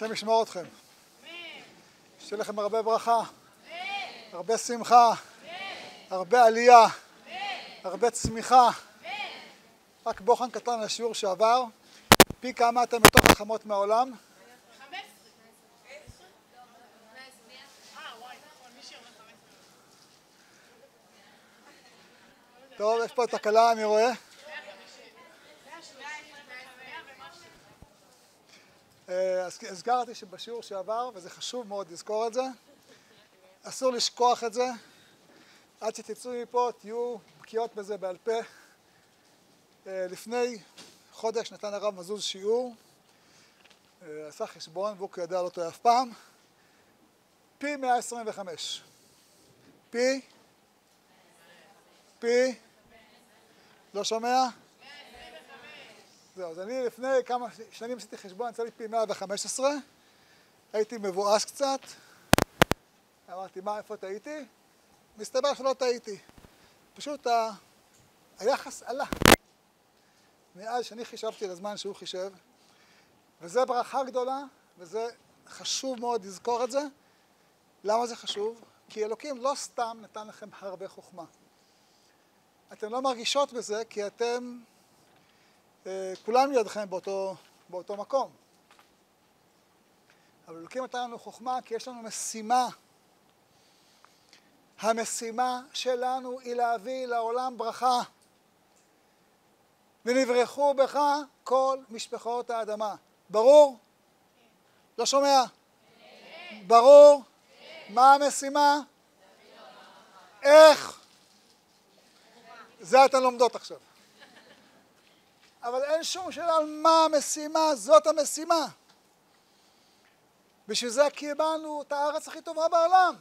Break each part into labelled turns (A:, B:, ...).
A: השם ישמור אתכם. שיהיה לכם הרבה ברכה, הרבה שמחה, הרבה עלייה, הרבה צמיחה. רק בוחן קטן על השיעור שעבר. פי כמה אתם יותר חכמות מהעולם?
B: 15.
A: טוב, יש פה תקלה, אני רואה. אז הזכרתי שבשיעור שעבר, וזה חשוב מאוד לזכור את זה, אסור לשכוח את זה. עד שתצאו מפה, תהיו בקיאות בזה בעל פה. לפני חודש נתן הרב מזוז שיעור, עשה חשבון, והוא כידע לא טועה אף פעם, פי 125. פי? לא שומע? זהו, אז אני לפני כמה שנים עשיתי חשבון, יצא לי פי 115, הייתי מבואס קצת, אמרתי, מה, איפה טעיתי? מסתבר שלא טעיתי. פשוט היחס עלה. מאז שאני חישבתי לזמן שהוא חישב, וזה ברכה גדולה, וזה חשוב מאוד לזכור את זה. למה זה חשוב? כי אלוקים לא סתם נתן לכם הרבה חוכמה. אתם לא מרגישות בזה, כי אתם, כולם ידכם באותו מקום. אבל אלוקים נתן לנו חוכמה, כי יש לנו משימה. המשימה שלנו היא להביא לעולם ברכה. ונברכו בך כל משפחות האדמה. ברור? לא שומע? ברור? מה המשימה? איך? זה אתן לומדות עכשיו. אבל אין שום שאלה על מה המשימה, זאת המשימה. בשביל זה קיבלנו את הארץ הכי טובה בעולם.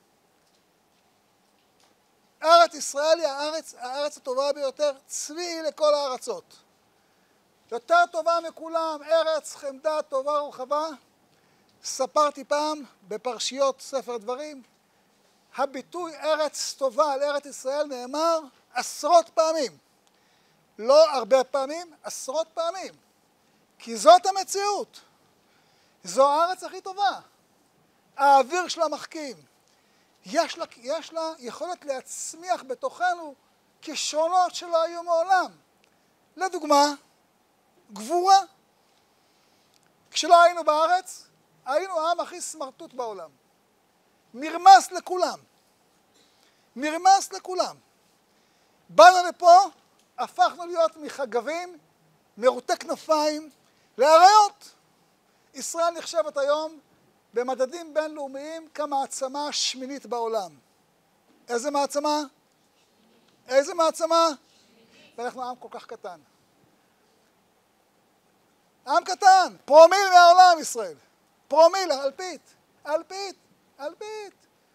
A: ארץ ישראל היא הארץ הטובה ביותר, צבי לכל הארצות. יותר טובה מכולם, ארץ חמדה טובה ורחבה. ספרתי פעם בפרשיות ספר דברים, הביטוי ארץ טובה על ארץ ישראל נאמר 10 פעמים. לא הרבה פעמים, 10 פעמים. כי זאת המציאות. זו הארץ הכי טובה. האוויר שלה מחכים. יש לה יכולת להצמיח בתוכנו כישרונות שלא היו מעולם. לדוגמה, גבורה. כשלא היינו בארץ, היינו העם הכי סמרטוט בעולם. מרמס לכולם. מרמס לכולם. באנו לפה, הפכנו להיות מחגבים, מרוטי כנפיים, לאריות. ישראל נחשבת היום במדדים בינלאומיים כמעצמה השמינית בעולם. איזה מעצמה? איזה מעצמה? ואנחנו עם כל כך קטן. עם קטן, פרומיל מהעולם ישראל. פרומיל, אלפית, אלפית, אלפית.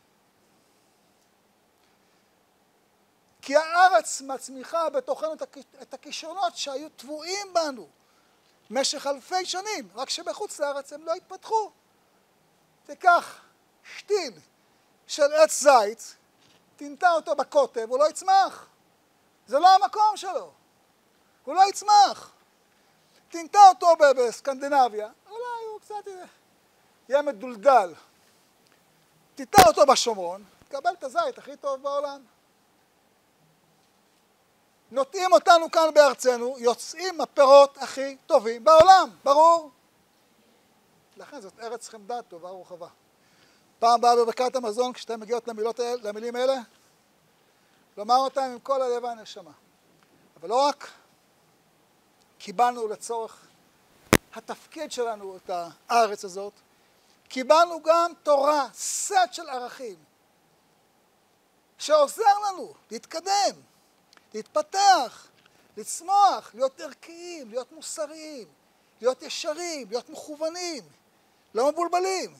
A: כי הארץ מצמיחה בתוכנו את הכישרונות שהיו טבועים בנו במשך אלפי שנים, רק שבחוץ לארץ הם לא התפתחו. תיקח שתיל של עץ זית, תנטע אותו בקוטב, הוא לא יצמח. זה לא המקום שלו. הוא לא יצמח. תנטע אותו בסקנדינביה, אולי הוא קצת יהיה מדולדל. תנטע אותו בשומרון, תקבל את הזית הכי טוב בעולם. נוטעים אותנו כאן בארצנו, יוצאים הפירות הכי טובים בעולם, ברור? לכן זאת ארץ חמדה טובה ורחבה. פעם באה בברכת המזון, כשאתן מגיעות למילים האלה, לומר אותם עם כל הלב והנשמה. אבל לא רק קיבלנו לצורך התפקיד שלנו את הארץ הזאת, קיבלנו גם תורה, סט של ערכים, שעוזר לנו להתקדם, להתפתח, לצמוח, להיות ערכיים, להיות מוסריים, להיות ישרים, להיות מכוונים, לא מבולבלים.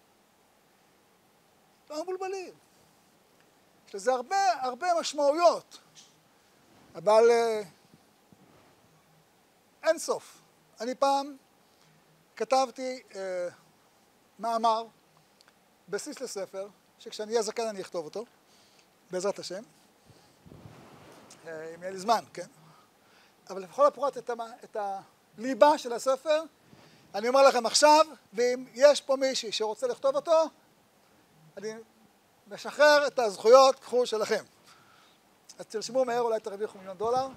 A: לא מבולבלים. יש לזה הרבה משמעויות, אבל אין סוף. אני פעם כתבתי מאמר, בסיס לספר, שכשאני אהיה זקן אני אכתוב אותו, בעזרת השם. אם יהיה לי זמן, כן? אבל לכל הפרט את הליבה של הספר אני אומר לכם עכשיו, ואם יש פה מישהי שרוצה לכתוב אותו, אני משחרר את הזכויות, קחו שלכם. אז תרשמו מהר, אולי תרוויחו $1,000,000.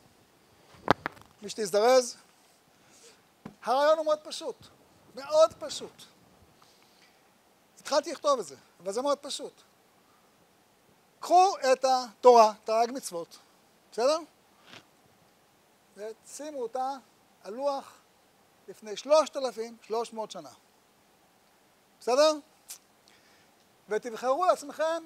A: מי שתזדרז. הרעיון הוא מאוד פשוט. מאוד פשוט. התחלתי לכתוב את זה, אבל זה מאוד פשוט. קחו את התורה, תרי"ג מצוות, בסדר? ושימו אותה על לוח לפני 3,300 שנה. בסדר? ותבחרו לעצמכם,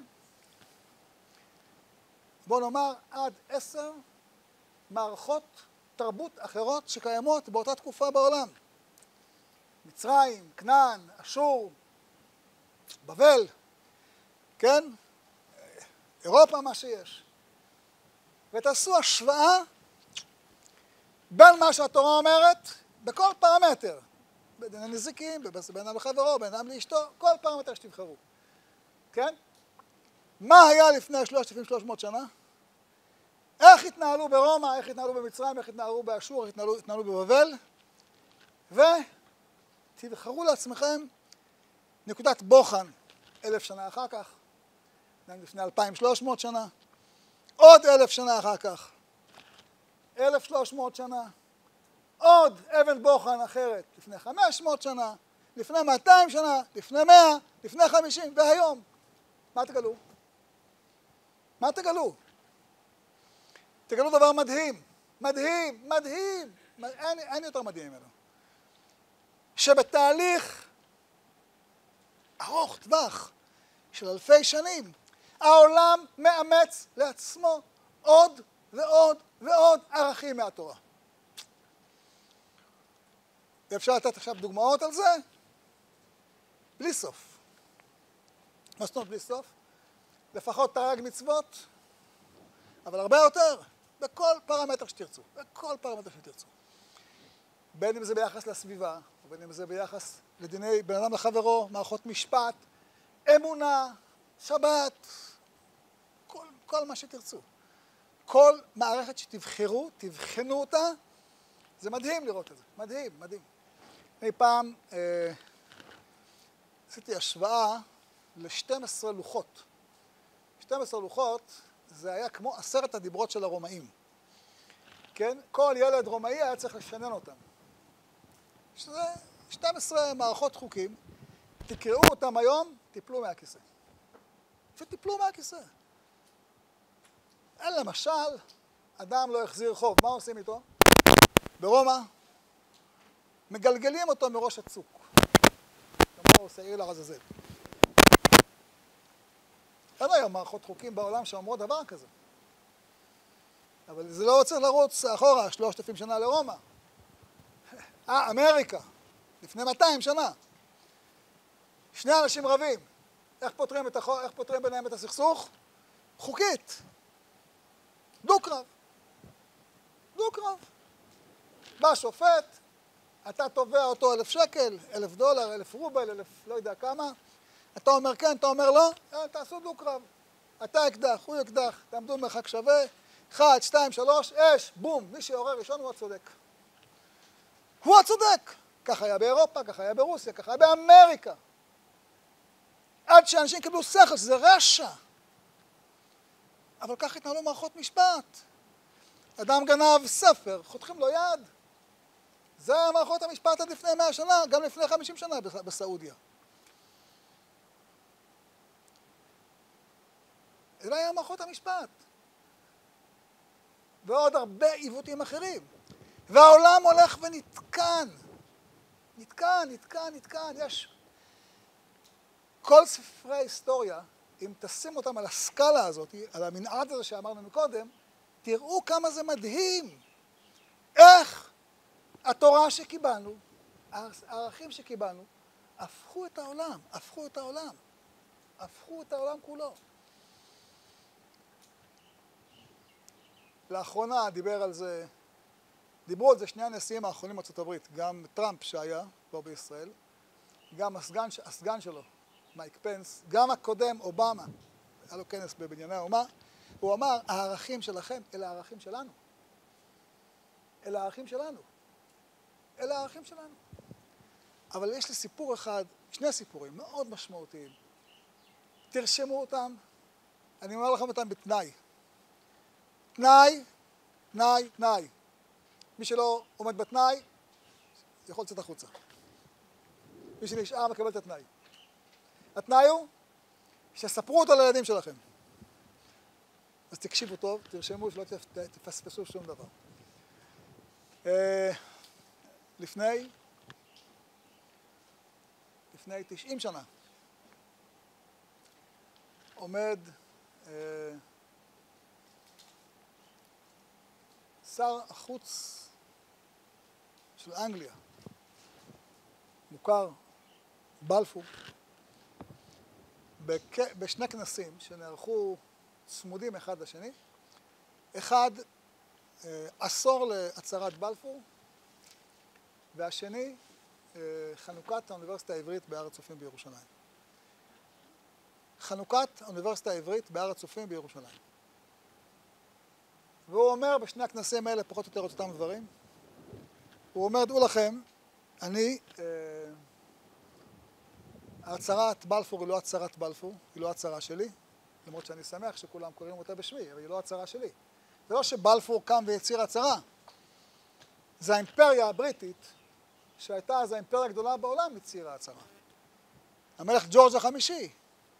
A: בואו נאמר, עד 10 מערכות תרבות אחרות שקיימות באותה תקופה בעולם. מצרים, כנען, אשור, בבל, כן? אירופה, מה שיש. ותעשו השוואה בין מה שהתורה אומרת, בכל פרמטר. בין הנזיקים, בין אדם לחברו, בין אדם לאשתו, כל פרמטר שתבחרו. כן? מה היה לפני 3,300 שנה? איך התנהלו ברומא, איך התנהלו במצרים, איך התנהלו באשור, איך התנהלו בבבל, ותבחרו לעצמכם נקודת בוחן 1,000 שנה אחר כך, לפני 2,300 שנה, עוד 1,000 שנה אחר כך, 1,300 שנה, עוד אבן בוחן אחרת לפני 500 שנה, לפני 200 שנה, לפני 100, לפני 50, והיום. מה תגלו? מה תגלו? תגלו דבר מדהים, מדהים, מדהים, אין יותר מדהים ממנו. שבתהליך ארוך טווח של אלפי שנים, העולם מאמץ לעצמו עוד ועוד ועוד ערכים מהתורה. ואפשר לתת עכשיו דוגמאות על זה? בלי סוף. מה זאת אומרת בלי סוף? לפחות תרי"ג מצוות, אבל הרבה יותר, בכל פרמטר שתרצו, בכל פרמטר שתרצו. בין אם זה ביחס לסביבה, ובין אם זה ביחס לדיני בן אדם לחברו, מערכות משפט, אמונה, שבת, כל מה שתרצו. כל מערכת שתבחרו, תבחנו אותה, זה מדהים לראות את זה, מדהים, מדהים. אני פעם עשיתי השוואה ל-12 לוחות. 12 לוחות זה היה כמו 10 הדיברות של הרומאים. כן? כל ילד רומאי היה צריך לשנן אותם. שזה 12 מערכות חוקים, תקראו אותם היום, תיפלו מהכיסא. שתיפלו מהכיסא. למשל, אדם לא החזיר חוב, מה עושים איתו? ברומא, מגלגלים אותו מראש הצוק. כמו שעיר לעזאזל. אין היום מערכות חוקים בעולם שאומרות דבר כזה. אבל זה לא צריך לרוץ אחורה, 3,000 שנה לרומא. אמריקה, לפני 200 שנה. שני אנשים רבים. איך פותרים ביניהם את הסכסוך? חוקית. דו-קרב. דו-קרב. בא שופט, אתה תובע אותו 1,000 שקל, $1,000, 1,000 רובל, 1,000 לא יודע כמה. אתה אומר כן, אתה אומר לא, תעשו דו-קרב. אתה אקדח, הוא אקדח, תעמדו מרחק שווה, 1, 2, 3, אש, בום, מי שיורה ראשון הוא הצודק. הוא הצודק. כך היה באירופה, כך היה ברוסיה, כך היה באמריקה. עד שאנשים קיבלו שכל, שזה רשע. אבל כך התנהלו מערכות משפט. אדם גנב ספר, חותכים לו יד. זה היה מערכות המשפט עד לפני 100 שנה, גם לפני 50 שנה בסעודיה. זה היה מערכות המשפט. ועוד הרבה עיוותים אחרים. והעולם הולך ונתקן. נתקן, נתקן, נתקן. יש כל ספרי ההיסטוריה, אם תשים אותם על הסקאלה הזאת, על המנעד הזה שאמרנו מקודם, תראו כמה זה מדהים. איך התורה שקיבלנו, הערכים שקיבלנו, הפכו את העולם, הפכו את העולם. הפכו את העולם כולו. לאחרונה דיברו על זה שני הנשיאים האחרונים בארצות הברית, גם טראמפ שהיה פה בישראל, גם הסגן שלו, מייק פנס, גם הקודם, אובמה, היה לו כנס בבנייני האומה, הוא אמר, הערכים שלכם, אלה הערכים שלנו. אלה הערכים שלנו. אלה הערכים שלנו. אבל יש לי סיפור אחד, שני סיפורים מאוד משמעותיים. תרשמו אותם, אני אומר לכם אותם בתנאי. תנאי, תנאי, תנאי. מי שלא עומד בתנאי, יכול לצאת החוצה. מי שנשאר מקבל את התנאי. התנאי הוא שספרו אותו לילדים שלכם. אז תקשיבו טוב, תרשמו שלא תפספסו שום דבר. לפני 90 שנה עומד שר החוץ של אנגליה, מוכר, בלפור, בשני כנסים שנערכו צמודים אחד לשני. אחד, עשור להצהרת בלפור, והשני, חנוכת האוניברסיטה העברית בהר הצופים בירושלים. חנוכת האוניברסיטה העברית בהר הצופים בירושלים. והוא אומר בשני הכנסים האלה פחות או יותר את אותם דברים. הוא אומר, דעו לכם, הצהרת בלפור היא לא הצהרת בלפור, היא לא הצהרה שלי, למרות שאני שמח שכולם קוראים אותה בשמי, אבל היא לא הצהרה שלי. זה לא שבלפור קם ויציר הצהרה. זה האימפריה הבריטית, שהייתה אז האימפריה הגדולה בעולם, הצירה הצהרה. המלך ג'ורג' החמישי,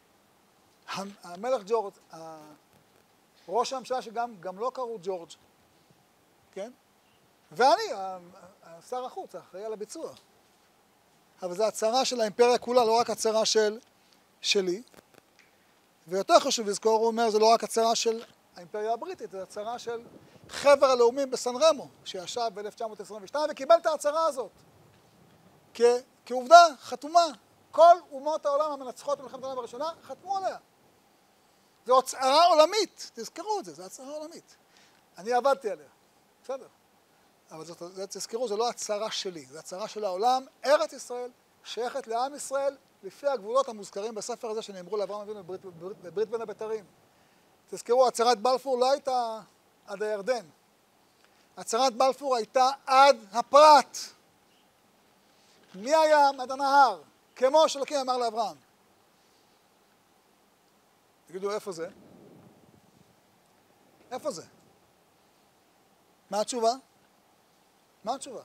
A: המלך ג'ורג', ראש הממשלה שגם לא קראו ג'ורג', כן? ואני, שר החוץ, האחראי על הביצוע. אבל זו הצהרה של האימפריה כולה, לא רק הצהרה שלי. ויותר חשוב לזכור, הוא אומר, זה לא רק הצהרה של האימפריה הבריטית, זה הצהרה של חבר הלאומים בסן רמו, שישב ב-1922 וקיבל את ההצהרה הזאת. כעובדה, חתומה. כל אומות העולם המנצחות במלחמת העולם הראשונה חתמו עליה. זו הצהרה עולמית, תזכרו את זה, זו הצהרה עולמית. אני עבדתי עליה, בסדר. אבל תזכרו, זו לא הצהרה שלי, זו הצהרה של העולם. ארץ ישראל שייכת לעם ישראל לפי הגבולות המוזכרים בספר הזה שנאמרו לאברהם אבינו בברית בין הבתרים. תזכרו, הצהרת בלפור לא הייתה עד הירדן. הצהרת בלפור הייתה עד הפרת. מהים עד הנהר, כמו שאלוקים אמר לאברהם. תגידו, איפה זה? איפה זה? מה התשובה? מה התשובה?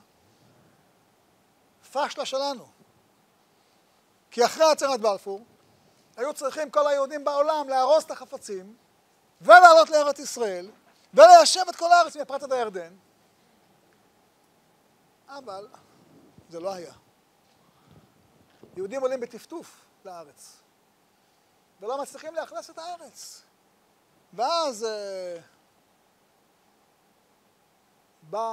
A: פשלה שלנו. כי אחרי הצהרת בלפור, היו צריכים כל היהודים בעולם להרוס את החפצים, ולעלות לארץ ישראל, וליישב את כל הארץ מפרת עד הירדן. אבל זה לא היה. יהודים עולים בטפטוף לארץ, ולא מצליחים לאכלס את הארץ. ואז בא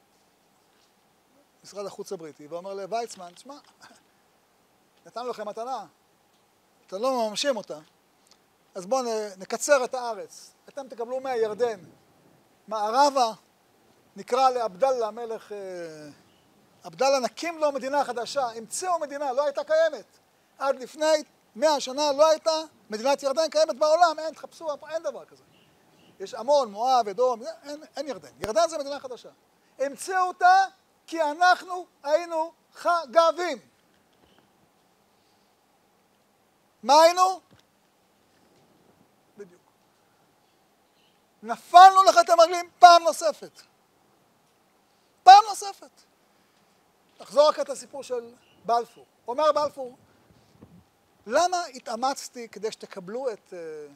A: משרד החוץ הבריטי ואומר לויצמן, תשמע, נתנו לכם מתנה, אתם לא מממשים אותה, אז בואו נקצר את הארץ. אתם תקבלו מהירדן מערבה, נקרא לעבדאללה מלך, עבדאללה נקים לו מדינה חדשה, המציאו מדינה, לא הייתה קיימת. עד לפני 100 שנה לא הייתה מדינת ירדן קיימת בעולם, אין, תחפשו, אין דבר כזה. יש עמון, מואב, אדום, אין ירדן. ירדן זה מדינה חדשה. המציאו אותה כי אנחנו היינו חגבים. מה היינו? בדיוק. נפלנו לחטא המרגלים פעם נוספת. פעם נוספת. נחזור רק את הסיפור של בלפור. אומר בלפור, למה התאמצתי כדי שתקבלו את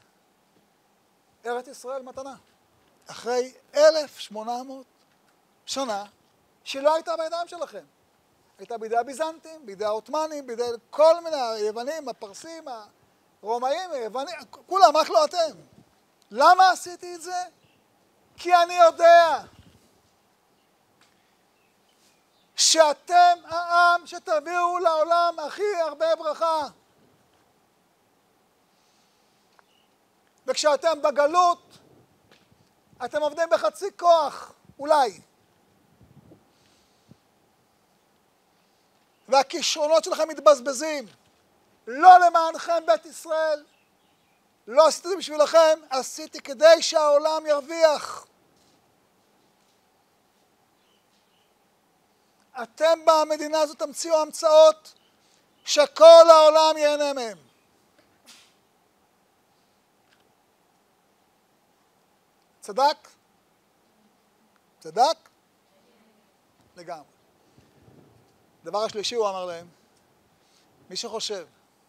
A: ארץ ישראל מתנה? אחרי 1800 שנה שלא הייתה בידיים שלכם. הייתה בידי הביזנטים, בידי העות'מאנים, בידי כל מיני היוונים, הפרסים, הרומאים, היוונים, כולם, רק לא אתם. למה עשיתי את זה? כי אני יודע שאתם העם שתביאו לעולם הכי הרבה ברכה. וכשאתם בגלות, אתם עובדים בחצי כוח, אולי. והכישרונות שלכם מתבזבזים. לא למענכם בית ישראל. לא עשיתי את זה בשבילכם, עשיתי כדי שהעולם ירוויח. אתם במדינה הזאת תמציאו המצאות שכל העולם ייהנה מהם. צדק? צדק? לגמרי. דבר השלישי הוא אמר להם, מי שחושב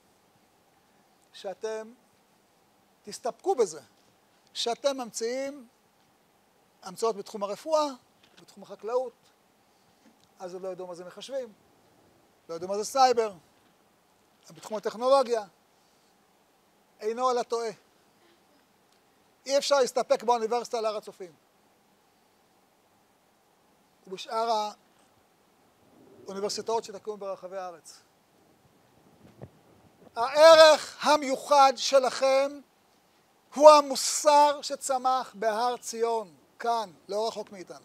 A: שאתם תסתפקו בזה, שאתם ממציאים המצאות בתחום הרפואה, בתחום החקלאות, אז עוד לא ידעו מה זה מחשבים, לא ידעו מה זה סייבר, בתחום הטכנולוגיה, אינו אלא טועה. אי אפשר להסתפק באוניברסיטה על הר הצופים. ובשאר האוניברסיטאות שתקום ברחבי הארץ. הערך המיוחד שלכם הוא המוסר שצמח בהר ציון, כאן, לא רחוק מאיתנו.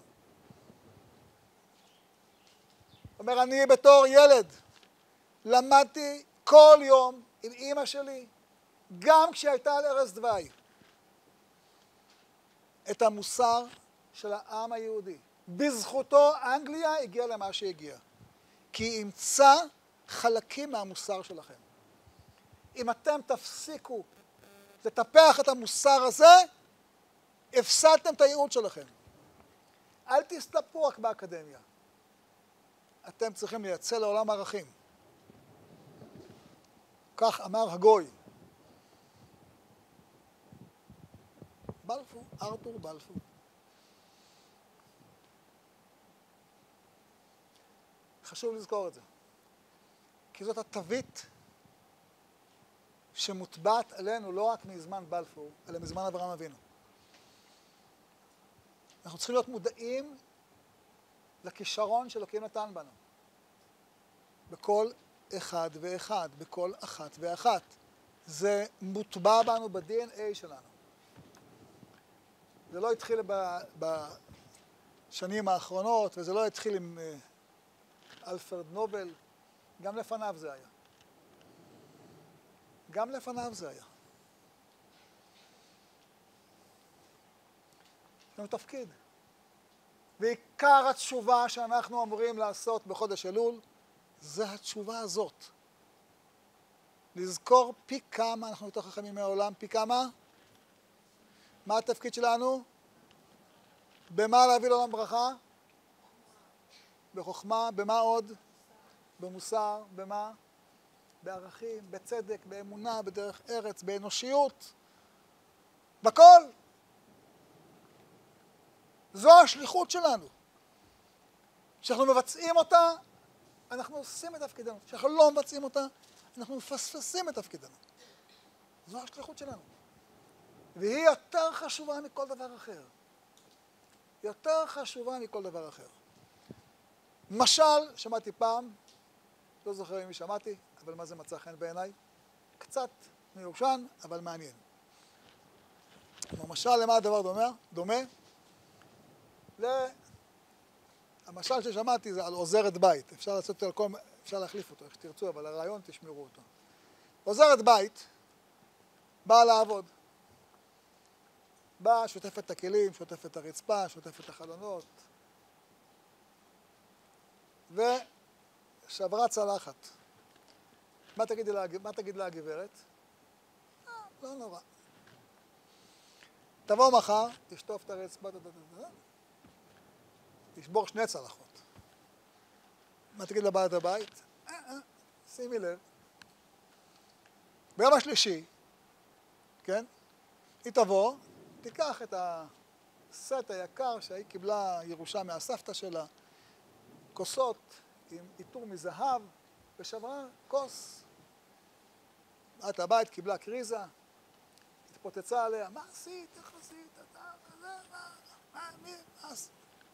A: אומר, אני בתור ילד למדתי כל יום עם אמא שלי, גם כשהייתה על ערש דווי, את המוסר של העם היהודי. בזכותו אנגליה הגיעה למה שהגיעה. כי היא אימצה חלקים מהמוסר שלכם. אם אתם תפסיקו לטפח את המוסר הזה, הפסדתם את הייעוד שלכם. אל תסתפקו רק באקדמיה. אתם צריכים לייצא לעולם ערכים. כך אמר הגוי. בלפור, ארתור בלפור. חשוב לזכור את זה. כי זאת התווית שמוטבעת עלינו לא רק מזמן בלפור, אלא מזמן אברהם אבינו. אנחנו צריכים להיות מודעים לכישרון שאלוקים נתן בנו. בכל אחד ואחד, בכל אחת ואחת. זה מוטבע בנו ב-DNA שלנו. זה לא התחיל בשנים האחרונות, וזה לא התחיל עם אלפרד נובל, גם לפניו זה היה. גם לפניו זה היה. יש לנו תפקיד. ועיקר התשובה שאנחנו אמורים לעשות בחודש אלול, זה התשובה הזאת. לזכור פי כמה אנחנו יותר חכמים מהעולם, פי כמה? מה התפקיד שלנו? במה להביא לעולם ברכה? בחוכמה, במה עוד? במוסר, במה? בערכים, בצדק, באמונה, בדרך ארץ, באנושיות. בכל. זו השליחות שלנו. כשאנחנו מבצעים אותה, אנחנו עושים את תפקידנו. כשאנחנו לא מבצעים אותה, אנחנו מפספסים את תפקידנו. זו השליחות שלנו. והיא יותר חשובה מכל דבר אחר. יותר חשובה מכל דבר אחר. משל, שמעתי פעם, לא זוכר אם שמעתי, אבל מה זה מצא חן בעיניי? קצת מיושן, אבל מעניין. למשל, למה הדבר דומה? המשל ששמעתי זה על עוזרת בית. אפשר לעשות על כל, אפשר להחליף אותו, איך שתרצו, אבל הרעיון תשמרו אותו. עוזרת בית באה לעבוד. באה, שוטפת את הכלים, שוטפת את הרצפה, שוטפת את החלונות. ושברה צלחת. מה תגיד לה הגברת? לא נורא. תבוא מחר, תשטוף את הרצפה, תשבור 2 צלחות. מה תגיד לבעלת הבית? שימי לב. ביום השלישי, כן? היא תבוא, תיקח את הסט היקר שהיא קיבלה ירושה מהסבתא שלה, כוסות עם עיטור מזהב, ושברה כוס. בעלת הבית קיבלה קריזה, התפוצצה עליה, מה עשית? איך עשית? מה עשית?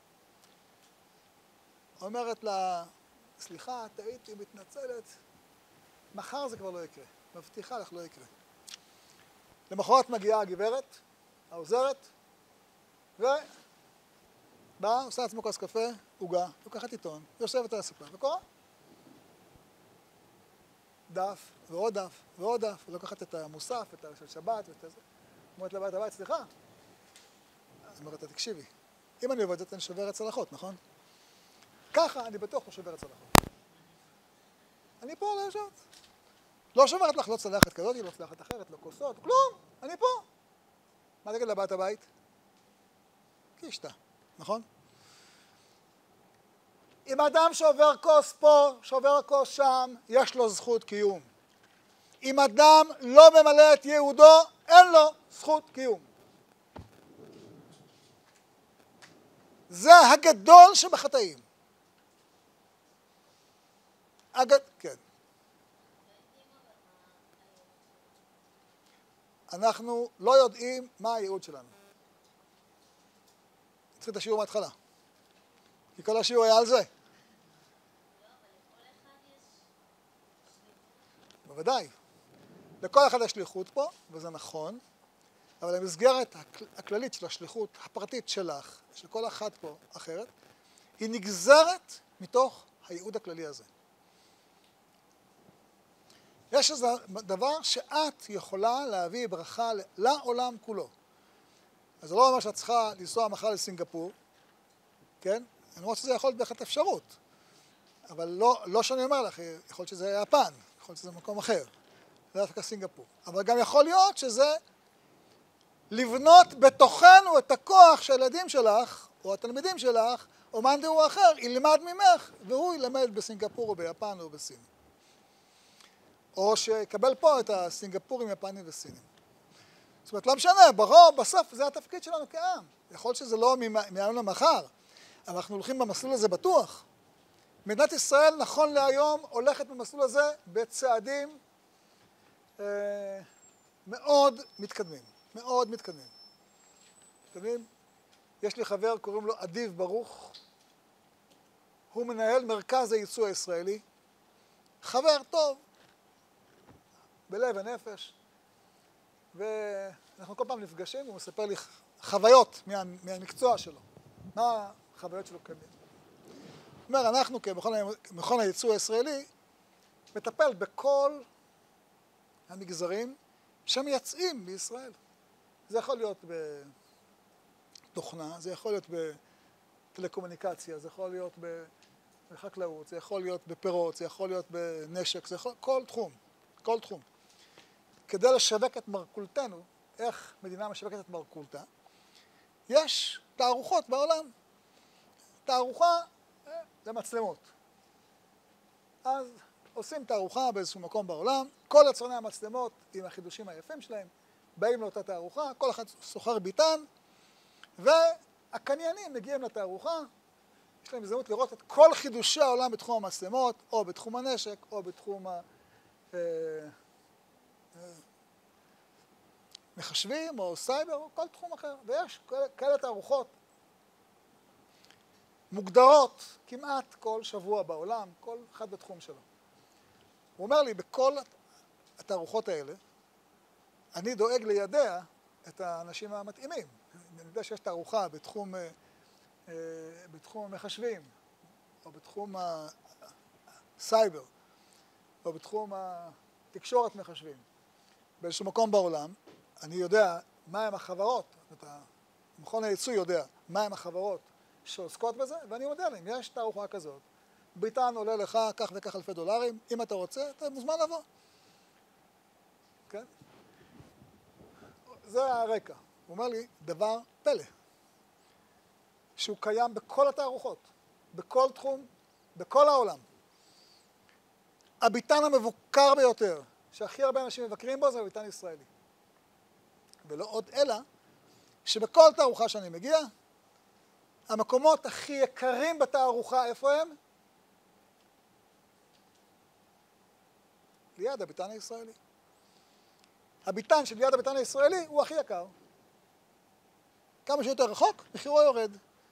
A: אומרת לה, סליחה, טעיתי, מתנצלת, מחר זה כבר לא יקרה, מבטיחה לך לא יקרה. למחרת מגיעה הגברת, העוזרת, ובאה, עושה עצמו כוס קפה, עוגה, לוקחת עיתון, יושבת על הספה, וקורא. דף, ועוד דף, ועוד דף, ולוקחת את המוסף, את של שבת ואת זה. אומרת לבית הבית, סליחה. אז אומרת לה, תקשיבי, אם אני עובדת, אני שוברת צלחות, נכון? ככה אני בטוח לא שוברת צלחות. אני פה לא יושבת. לא שוברת לך לא צלחת כזאת, לא צלחת אחרת, לא כוסות, כלום, אני פה. מה תגיד לבת הבית? קישתה, נכון? אם אדם שעובר כוס פה, שעובר כוס שם, יש לו זכות קיום. אם אדם לא ממלא את ייעודו, אין לו זכות קיום. זה הגדול שבחטאים. כן. אנחנו לא יודעים מה הייעוד שלנו. נתחיל את השיעור מההתחלה. כי כל השיעור היה על זה. בוודאי. לכל אחד יש שליחות פה, וזה נכון, אבל המסגרת הכללית של השליחות הפרטית שלך, של כל אחת פה אחרת, היא נגזרת מתוך הייעוד הכללי הזה. יש איזה דבר שאת יכולה להביא ברכה לעולם כולו. אז זה לא אומר שאת צריכה לנסוע מחר לסינגפור, כן? למרות שזה יכול להיות בהחלט אפשרות. אבל לא שאני אומר לך, יכול להיות שזה יפן, יכול להיות שזה מקום אחר. זה דווקא סינגפור. אבל גם יכול להיות שזה לבנות בתוכנו את הכוח שהילדים שלך, או התלמידים שלך, או מאן דהוא אחר, ילמד ממך, והוא ילמד בסינגפור או ביפן או בסין. או שיקבל פה את הסינגפורים, יפנים וסינים. זאת אומרת, לא משנה, ברוב, בסוף, זה התפקיד שלנו כעם. יכול להיות שזה לא מהיום למחר, אבל אנחנו הולכים במסלול הזה בטוח. מדינת ישראל, נכון להיום, הולכת במסלול הזה בצעדים מאוד מתקדמים. מאוד מתקדמים. מתקדמים. יש לי חבר, קוראים לו אדיב ברוך. הוא מנהל מרכז הייצוא הישראלי. חבר טוב. בלב ונפש, ואנחנו כל פעם נפגשים, הוא מספר לי חוויות מהמקצוע שלו, מה החוויות שלו כמי. זאת אומרת, אנחנו כמכון הייצוא הישראלי, מטפל בכל המגזרים שמייצאים בישראל. זה יכול להיות בתוכנה, זה יכול להיות בטלקומוניקציה, זה יכול להיות בחקלאות, זה יכול להיות בפירות, זה יכול להיות בנשק, זה יכול... כל תחום, כל תחום. כדי לשווק את מרכולתנו, איך מדינה משווקת את מרכולתה, יש תערוכות בעולם. תערוכה זה מצלמות. אז עושים תערוכה באיזשהו מקום בעולם, כל יצרני המצלמות עם החידושים היפים שלהם, באים לאותה תערוכה, כל אחד סוחר ביטן, והקניינים מגיעים לתערוכה, יש להם הזדמנות לראות את כל חידושי העולם בתחום המצלמות, או בתחום הנשק, או בתחום מחשבים, או סייבר, או כל תחום אחר. ויש כאלה תערוכות מוגדרות כמעט כל שבוע בעולם, כל אחד בתחום שלו. הוא אומר לי, בכל התערוכות האלה, אני דואג לידע את האנשים המתאימים. אני יודע שיש תערוכה בתחום המחשבים, או בתחום הסייבר, או בתחום התקשורת מחשבים. באיזשהו מקום בעולם, אני יודע מהם החברות, מכון הייצוא יודע מהם החברות שעוסקות בזה, ואני יודע להם, יש תערוכה כזאת. ביטן עולה לך כך וכך אלפי דולרים, אם אתה רוצה, אתה מוזמן לבוא. כן? זה הרקע. הוא אומר לי, דבר פלא, שהוא קיים בכל התערוכות, בכל תחום, בכל העולם. הביטן המבוקר ביותר, שהכי הרבה אנשים מבקרים בו, זה הביטן ישראלי. ולא עוד אלא, שבכל תערוכה שאני מגיע, המקומות הכי יקרים בתערוכה, איפה הם? ליד הביטן הישראלי. הביטן שליד הביטן הישראלי הוא הכי יקר. כמה שיותר רחוק, מחירו יורד.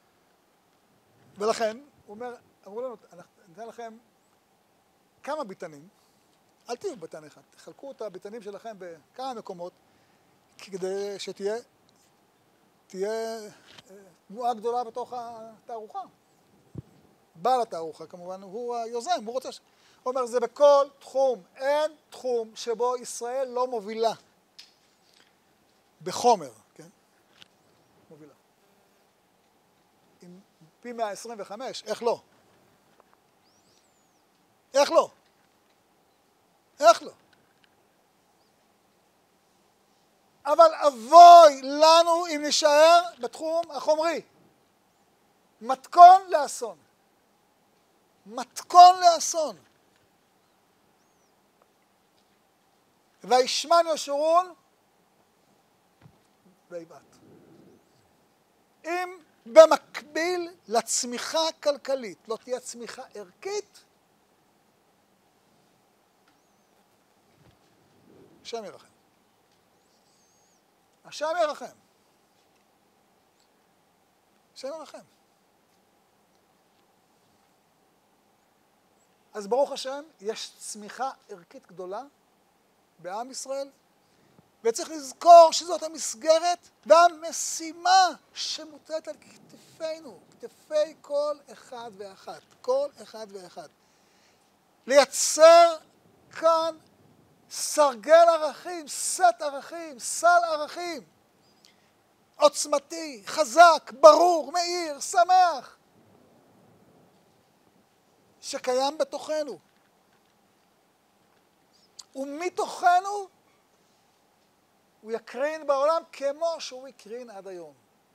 A: ולכן, הוא אומר, אמרו לנו, ניתן לכם כמה ביטנים, אל תהיו ביטן אחד, תחלקו את הביטנים שלכם בכמה מקומות, כדי שתהיה תנועה גדולה בתוך התערוכה. בעל התערוכה, כמובן, הוא היוזם, הוא רוצה הוא אומר, זה בכל תחום, אין תחום שבו ישראל לא מובילה. בחומר, כן? מובילה. עם פי 125, איך לא? איך לא? איך לא? אבל אבוי לנו אם נשאר בתחום החומרי. מתכון לאסון. מתכון לאסון. וישמן ישורון ויבעט. אם במקביל לצמיחה הכלכלית לא תהיה צמיחה ערכית, השם ירחם. השם ירחם. השם ירחם. אז ברוך השם, יש צמיחה ערכית גדולה בעם ישראל, וצריך לזכור שזאת המסגרת והמשימה שמוטלת על כתפינו, כתפי כל אחד ואחת, כל אחד ואחד. לייצר כאן סרגל ערכים, סט ערכים, סל ערכים, עוצמתי, חזק, ברור, מאיר, שמח, שקיים בתוכנו. ומתוכנו הוא יקרין בעולם כמו שהוא יקרין עד היום.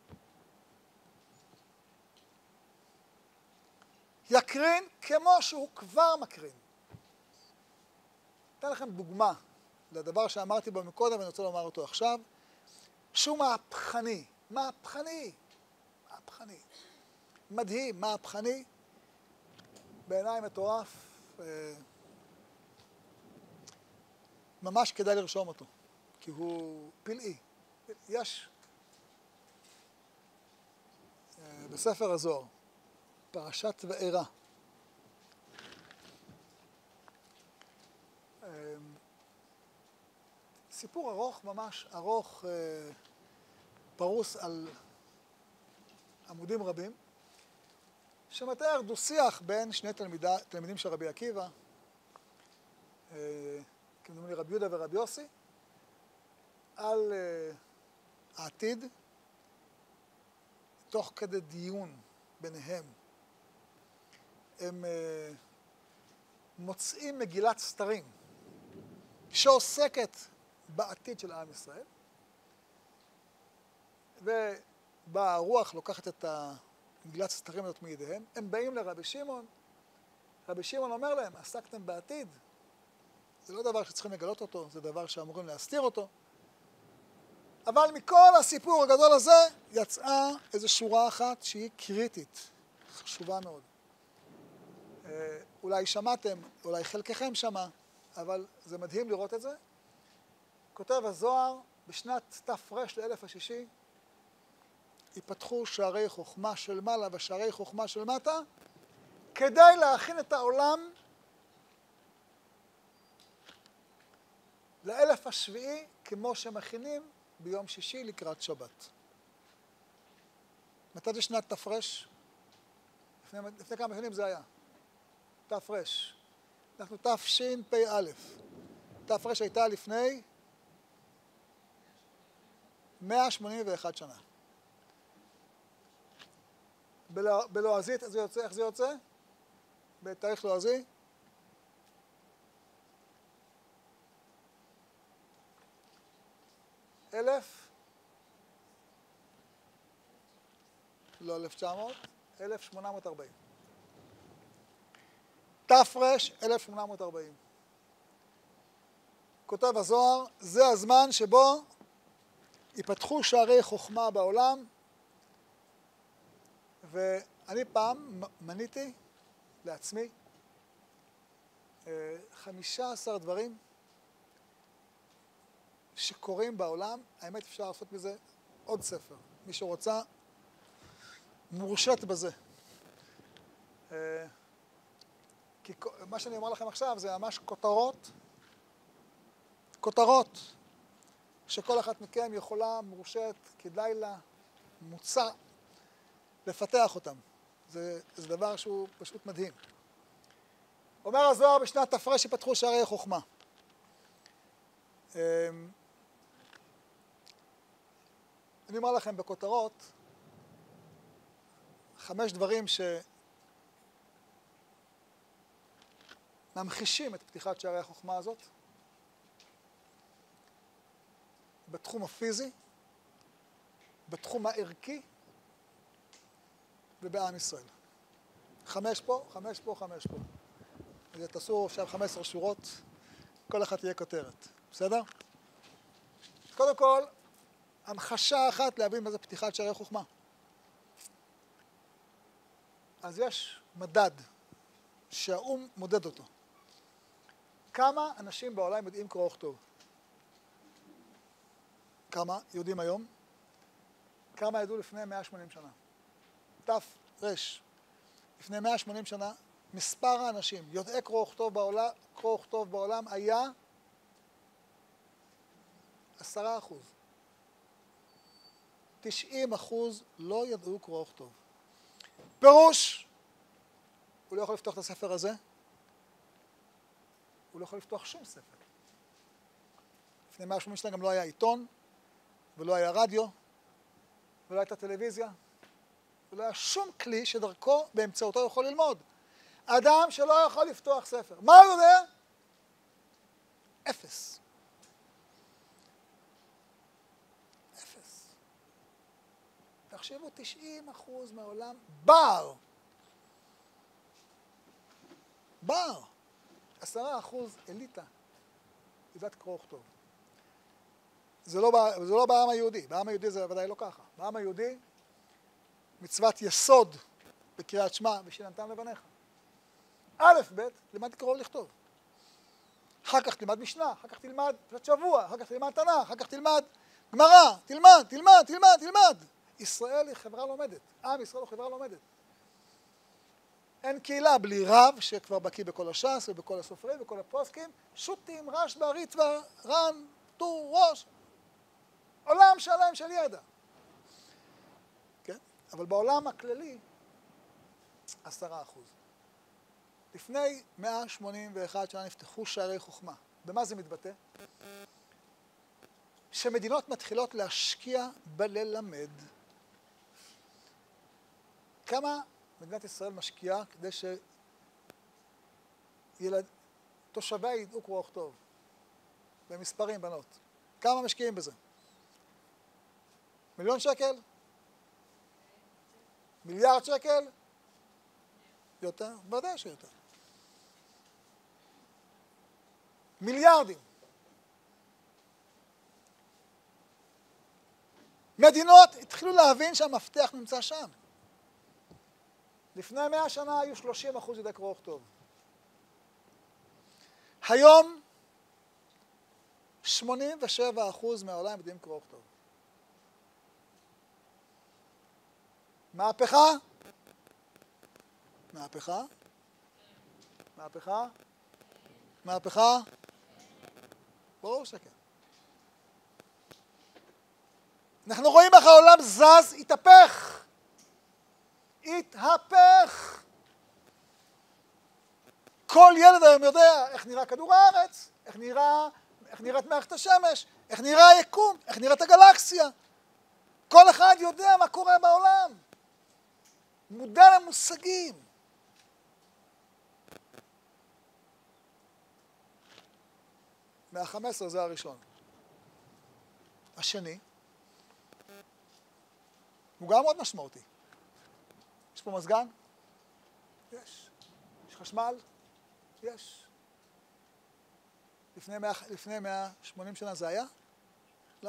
A: יקרין כמו שהוא כבר מקרין. אתן לכם דוגמה לדבר שאמרתי בו מקודם ואני רוצה לומר אותו עכשיו, שהוא מהפכני, מהפכני, מהפכני. מדהים, מהפכני, בעיניי מטורף, ממש כדאי לרשום אותו, כי הוא פלאי. יש בספר הזוהר, פרשת וארא, סיפור ארוך, ממש ארוך, פרוס על עמודים רבים, שמתאר דו-שיח בין שני תלמידים של רבי עקיבא, כמדומה לי רבי יהודה ורבי יוסי, על העתיד, תוך כדי דיון ביניהם. הם מוצאים מגילת סתרים, שעוסקת בעתיד של עם ישראל, ובאה הרוח לוקחת את מגילת הסתרים הזאת מידיהם. הם באים לרבי שמעון, רבי שמעון אומר להם, עסקתם בעתיד, זה לא דבר שצריכים לגלות אותו, זה דבר שאמורים להסתיר אותו. אבל מכל הסיפור הגדול הזה יצאה איזו שורה אחת שהיא קריטית, חשובה מאוד. אולי שמעתם, אולי חלקכם שמע, אבל זה מדהים לראות את זה. כותב הזוהר, בשנת תר"ש לאלף השישי, ייפתחו שערי חוכמה של מעלה ושערי חוכמה של מטה, כדי להכין את העולם לאלף השביעי, כמו שמכינים ביום שישי לקראת שבת. מתי זה שנת תר"ש? לפני כמה שנים זה היה. תר"ש. אנחנו תשפ"א. תר"ש הייתה לפני 181 שנה. בלועזית, איך זה יוצא? בתאריך לועזי? לא 1900, 1840. תר"ש 1840. כותב הזוהר, זה הזמן שבו ייפתחו שערי חוכמה בעולם, ואני פעם מניתי לעצמי 15 דברים שקורים בעולם. האמת אפשר לעשות מזה עוד ספר. מי שרוצה מורשת בזה. כי מה שאני אומר לכם עכשיו זה ממש כותרות, כותרות שכל אחת מכם יכולה, מורשת, כדאי לה, מוצע, לפתח אותם. זה דבר שהוא פשוט מדהים. אומר הזוהר, בשנת תר"ש ייפתחו שערי חוכמה. אני אומר לכם בכותרות 5 דברים ממחישים את פתיחת שערי החוכמה הזאת בתחום הפיזי, בתחום הערכי ובעם ישראל. 5 פה, 5 פה, 5 פה. אז תעשו עכשיו 15 שורות, כל אחת תהיה כותרת. בסדר? קודם כל, המחשה אחת להבין מה זה פתיחת שערי חוכמה. אז יש מדד שהאו"ם מודד אותו. כמה אנשים בעולם יודעים קרוא וכתוב? כמה יודעים היום? כמה ידעו לפני 180 שנה? תרש. לפני 180 שנה, מספר האנשים יודעי קרוא וכתוב בעולם היה 10%. 90% לא ידעו קרוא וכתוב. פירוש, הוא לא יכול לפתוח את הספר הזה, הוא לא יכול לפתוח שום ספר. לפני 180 שנה גם לא היה עיתון, ולא היה רדיו, ולא הייתה טלוויזיה, ולא היה שום כלי שדרכו באמצעותו יכול ללמוד. אדם שלא יכול לפתוח ספר. מה הוא יודע? 0. 0. תחשבו, 90% מהעולם בר. 10% אליטה. יודעת קרוא וכתוב. זה לא בעם היהודי. בעם היהודי זה בוודאי לא ככה. בעם היהודי, מצוות יסוד בקריאת שמע ושיננתם לבניך. א' ב', תלמד לקרוא ולכתוב. אחר כך תלמד משנה, אחר כך תלמד פרשת שבוע, אחר כך תלמד תנ"ך, אחר כך תלמד גמרא, תלמד. ישראל היא חברה לומדת. עם ישראל הוא חברה לומדת. אין קהילה בלי רב שכבר בקיא בכל הש"ס ובכל הסופרים ובכל הפוסקים, שו"תים, רשב"א, ריטב"א, ר"ן, טור, ראש. עולם שלם של ידע. כן? אבל בעולם הכללי, 10%. לפני 181 שנה נפתחו שערי חוכמה. במה זה מתבטא? שמדינות מתחילות להשקיע בללמד. כמה מדינת ישראל משקיעה כדי תושביה ידעו קרוא וכתוב? במספרים, בנות. כמה משקיעים בזה? 1,000,000 שקל? מיליארד שקל? יותר? בוודאי שיותר. מיליארדים. מדינות התחילו להבין שהמפתח נמצא שם. לפני 100 שנה היו 30% יודעי קרוא וכתוב. היום 87% מהעולם יודעים קרוא וכתוב. מהפכה? מהפכה? מהפכה? מהפכה? ברור שכן. אנחנו רואים איך העולם זז, התהפך. התהפך. כל ילד היום יודע איך נראה כדור הארץ, איך נראית מערכת השמש, איך נראה היקום, איך נראית הגלקסיה. כל אחד יודע מה קורה בעולם. מודע למושגים. מה-15 זה הראשון. השני, הוא גם מאוד משמעותי. יש פה מזגן? יש. יש חשמל? יש. לפני 180 שנה זה היה? לא.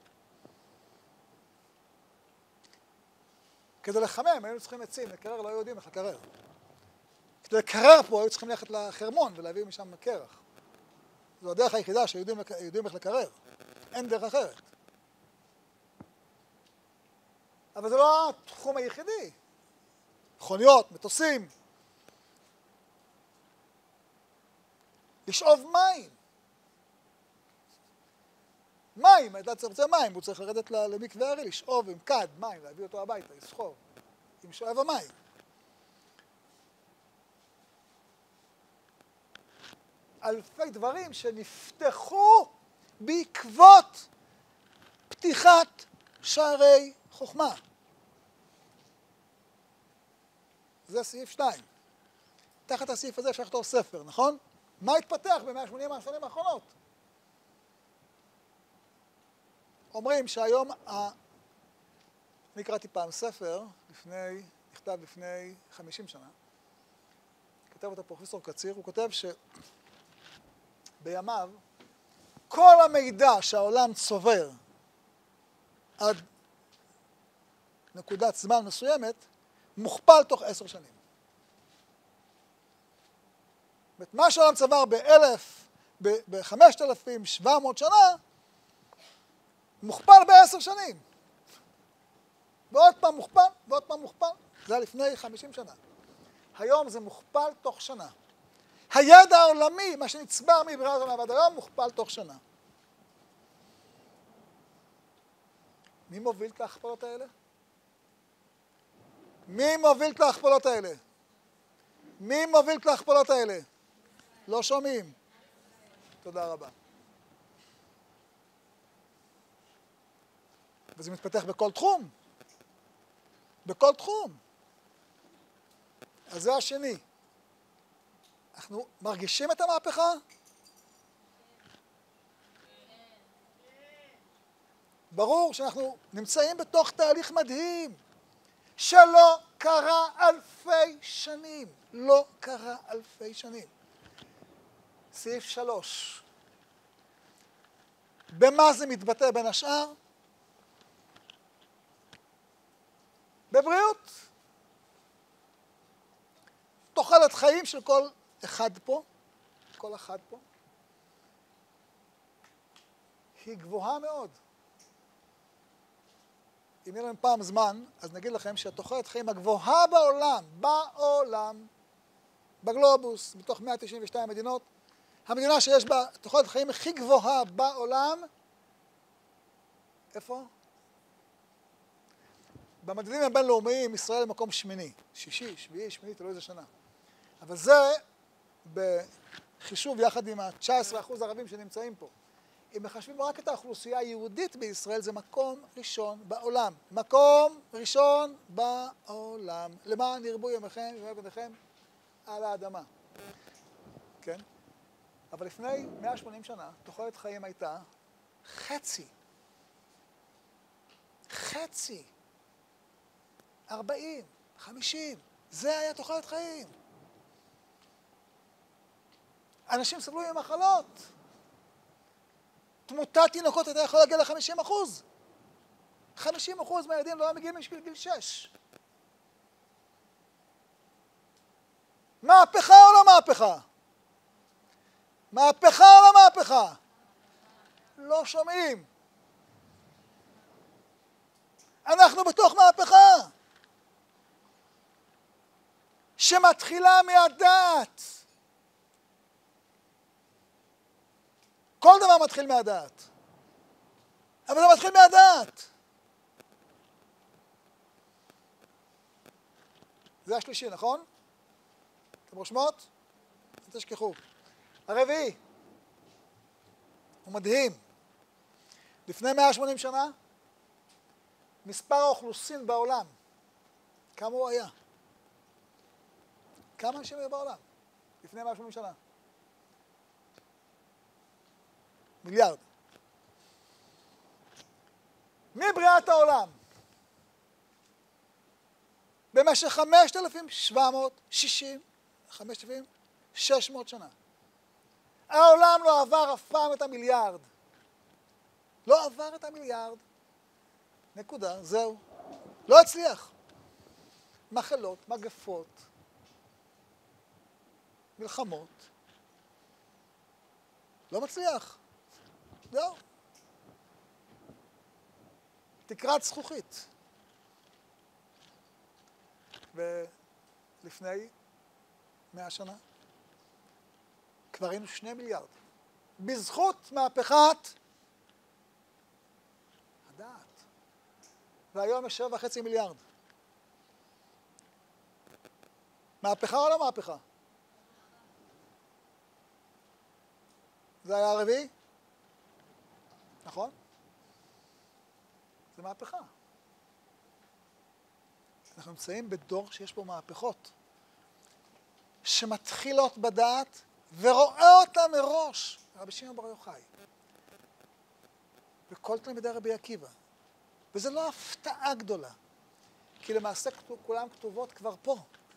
A: כדי לחמם היינו צריכים עצים, לקרר לא יודעים איך לקרר. כדי לקרר פה היו צריכים ללכת לחרמון ולהביא משם קרח. זו הדרך היחידה שיודעים איך לקרר. אין דרך אחרת. אבל זה לא התחום היחידי. מכוניות, מטוסים. לשאוב מים. מים, אתה רוצה מים, הוא צריך לרדת למקווה הרי, לשאוב עם כד מים, להביא אותו הביתה, לסחוב, עם שואב המים. אלפי דברים שנפתחו בעקבות פתיחת שערי חוכמה. זה סעיף 2. תחת הסעיף הזה אפשר לכתוב ספר, נכון? מה התפתח ב-180 השנים האחרונות? אומרים שהיום, אני קראתי פעם ספר, נכתב לפני 50 שנה, כתב אותו פרופסור קציר, הוא כותב שבימיו כל המידע שהעולם צובר עד נקודת זמן מסוימת, מוכפל תוך 10 שנים. מה שהעולם צבר ב-5,700 שנה, מוכפל ב10 שנים. ועוד פעם מוכפל, ועוד פעם מוכפל. זה היה לפני 50 שנה. היום זה מוכפל תוך שנה. הידע העולמי, מה שנצבר מבריאת העולם ועד היום, מוכפל תוך שנה. מי מוביל את ההכפלות האלה? מי מוביל את ההכפלות האלה? מי מוביל את ההכפלות האלה? לא שומעים. תודה רבה. וזה מתפתח בכל תחום. בכל תחום. אז זה השני. אנחנו מרגישים את המהפכה? ברור שאנחנו נמצאים בתוך תהליך מדהים, שלא קרה אלפי שנים. לא קרה אלפי שנים. סעיף 3. במה זה מתבטא בין השאר? בבריאות. תוחלת חיים של כל אחד פה, כל אחד פה, היא גבוהה מאוד. אם יהיה לנו פעם זמן, אז נגיד לכם שהתוחלת חיים הגבוהה בעולם, בגלובוס, מתוך 192 מדינות, המדינה שיש בה תוחלת חיים הכי גבוהה בעולם, איפה? במדדים הבינלאומיים ישראל במקום שמיני, שישי, שביעי, שמיני, תלוי איזה שנה. אבל זה בחישוב יחד עם ה-19% ערבים שנמצאים פה. אם מחשבים רק את האוכלוסייה היהודית בישראל, זה מקום ראשון בעולם. מקום ראשון בעולם. למען ירבו ימיכם ובניכם על האדמה. כן? אבל לפני 180 שנה, תוחלת חיים הייתה חצי. חצי. 40, 50. זה היה תוחלת חיים. אנשים סבלו ממחלות. תמותת תינוקות הייתה יכולה להגיע ל-50%. 50% מהילדים לא היו מגיעים לגיל 6. מהפכה או לא מהפכה? מהפכה או לא מהפכה? לא שומעים. אנחנו בתוך מהפכה שמתחילה מהדעת. כל דבר מתחיל מהדעת. אבל זה מתחיל מהדעת. זה השלישי, נכון? אתם רושמות? אל תשכחו. הרביעי. הוא מדהים. לפני 180 שנה, מספר האוכלוסין בעולם, כמה הוא היה? כמה אנשים היו בעולם? לפני 180 שנה. מיליארד. מבריאת העולם, במשך 5,600 שנה. העולם לא עבר אף פעם את המיליארד. לא עבר את המיליארד. נקודה, זהו. לא הצליח. מחלות, מגפות, מלחמות. לא מצליח. זהו. תקרת זכוכית. ולפני 100 שנה כבר היינו 2 מיליארד. בזכות מהפכת הדעת. והיום יש 7.5 מיליארד. מהפכה או לא מהפכה? זה היה הרביעי? נכון? זה מהפכה. אנחנו נמצאים בדור שיש בו מהפכות, שמתחילות בדעת ורואה אותה מראש, רבי שמעון בר יוחאי, וכל תלמידי רבי עקיבא. וזו לא הפתעה גדולה, כי למעשה כולם כתובות כבר פה.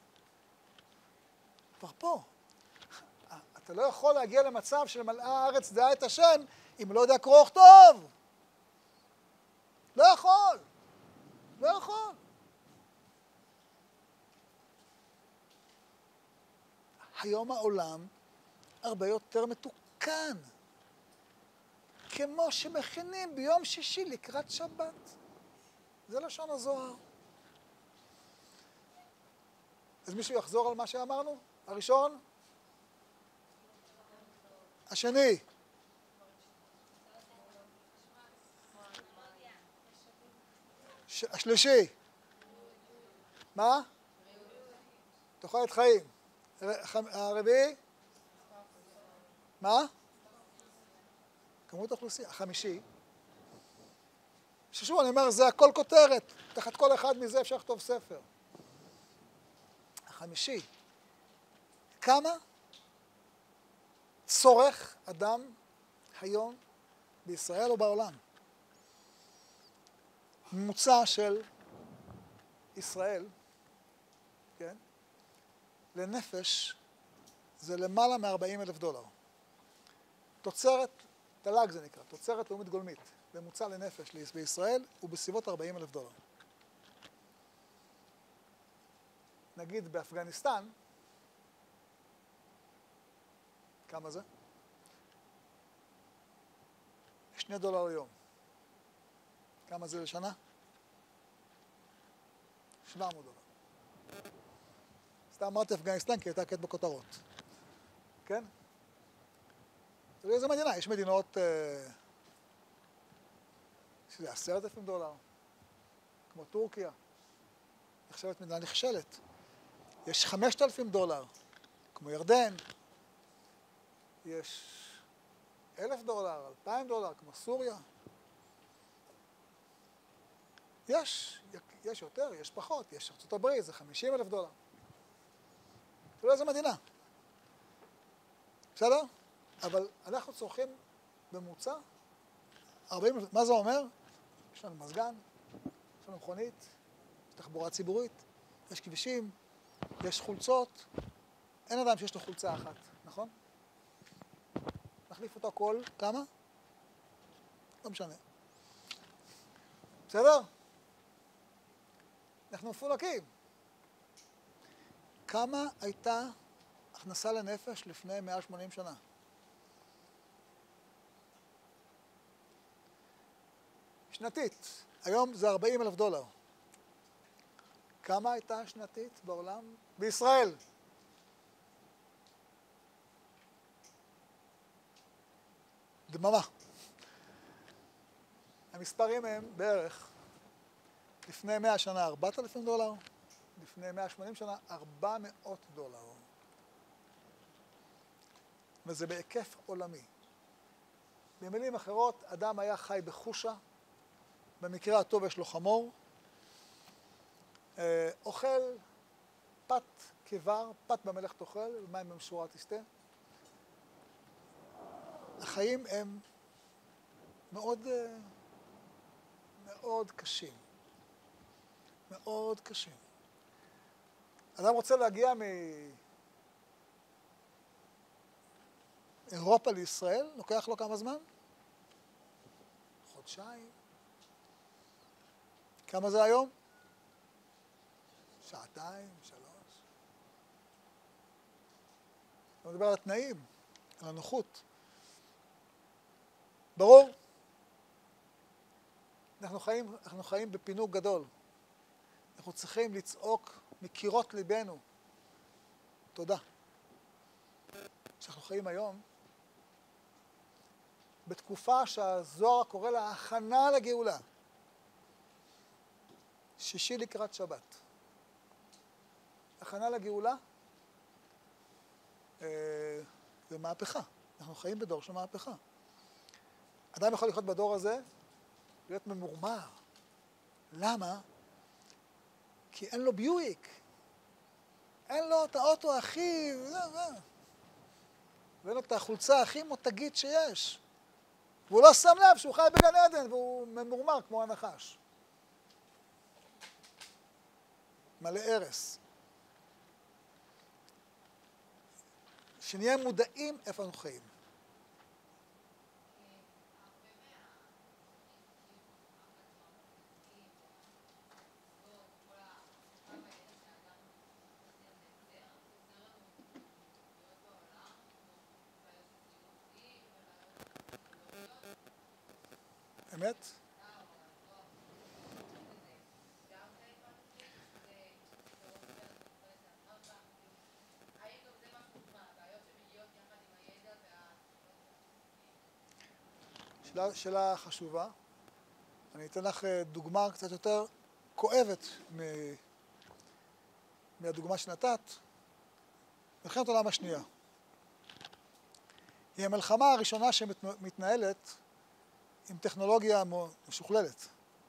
A: כבר פה. אתה לא יכול להגיע למצב של מלאה הארץ דעה את השם, אם לא יודע קרוא וכתוב. לא יכול. לא יכול. היום העולם הרבה יותר מתוקן. כמו שמכינים ביום שישי לקראת שבת. זה לשון הזוהר. אז מישהו יחזור על מה שאמרנו? הראשון? השני? השלישי? מה? תוחלת חיים. הרביעי? מה? כמות האוכלוסייה. החמישי? ששוב, אני אומר, זה הכל כותרת. תחת כל אחד מזה אפשר לכתוב ספר. החמישי. כמה צורך אדם היום בישראל או בעולם? ממוצע של ישראל, כן? לנפש זה למעלה מ$40,000. תוצרת, תל"ג זה נקרא, תוצרת לאומית גולמית, ממוצע לנפש בישראל הוא בסביבות $40,000. נגיד באפגניסטן, כמה זה? $2 ליום. כמה זה לשנה? $700. סתם אמרתי אפגניסטן כי הייתה קט בכותרות. כן? תראי איזה מדינה, יש מדינות שזה $10,000, כמו טורקיה. נחשבת מדינה נכשלת. יש $5,000, כמו ירדן. יש $1,000, $2,000, כמו סוריה. יש יותר, יש פחות, יש ארצות הברית, זה $50,000. תראו איזה מדינה. בסדר? אבל אנחנו צורכים בממוצע 40, מה זה אומר? יש לנו מזגן, יש לנו מכונית, יש תחבורה ציבורית, יש כבישים, יש חולצות. אין אדם שיש לו חולצה אחת, נכון? נחליף אותו כל כמה? לא משנה. בסדר? אנחנו מפולקים. כמה הייתה הכנסה לנפש לפני 180 שנה? שנתית. היום זה $40,000. כמה הייתה שנתית בעולם? בישראל. דממה. המספרים הם בערך לפני 100 שנה $4,000, לפני 180 שנה $400. וזה בהיקף עולמי. במילים אחרות, אדם היה חי בחושה, במקרה הטוב יש לו חמור, אוכל פת כבר, פת במלך תאכל, מים במשורה תשתה. החיים הם מאוד, מאוד קשים. מאוד קשים. אדם רוצה להגיע מאירופה לישראל, לוקח לו כמה זמן? חודשיים. כמה זה היום? שעתיים, 3. אני מדבר על התנאים, על הנוחות. ברור? אנחנו חיים בפינוק גדול. אנחנו צריכים לצעוק מקירות ליבנו. תודה. שאנחנו חיים היום בתקופה שהזוהר קורא לה הכנה לגאולה. שישי לקראת שבת. הכנה לגאולה זה מהפכה. אנחנו חיים בדור של מהפכה. אדם יכול לחיות בדור הזה להיות ממורמר. למה? כי אין לו ביואיק. אין לו את האוטו הכי... ואין לו את החולצה הכי מותגית שיש. והוא לא שם לב שהוא חי בגן עדן, והוא ממורמר כמו הנחש. מלא הרס. שנהיה מודעים איפה אנחנו חיים. אמת? שאלה חשובה. אני אתן לך דוגמה קצת יותר כואבת מהדוגמה שנתת. מלחמת העולם השנייה. היא המלחמה הראשונה שמתנהלת עם טכנולוגיה משוכללת.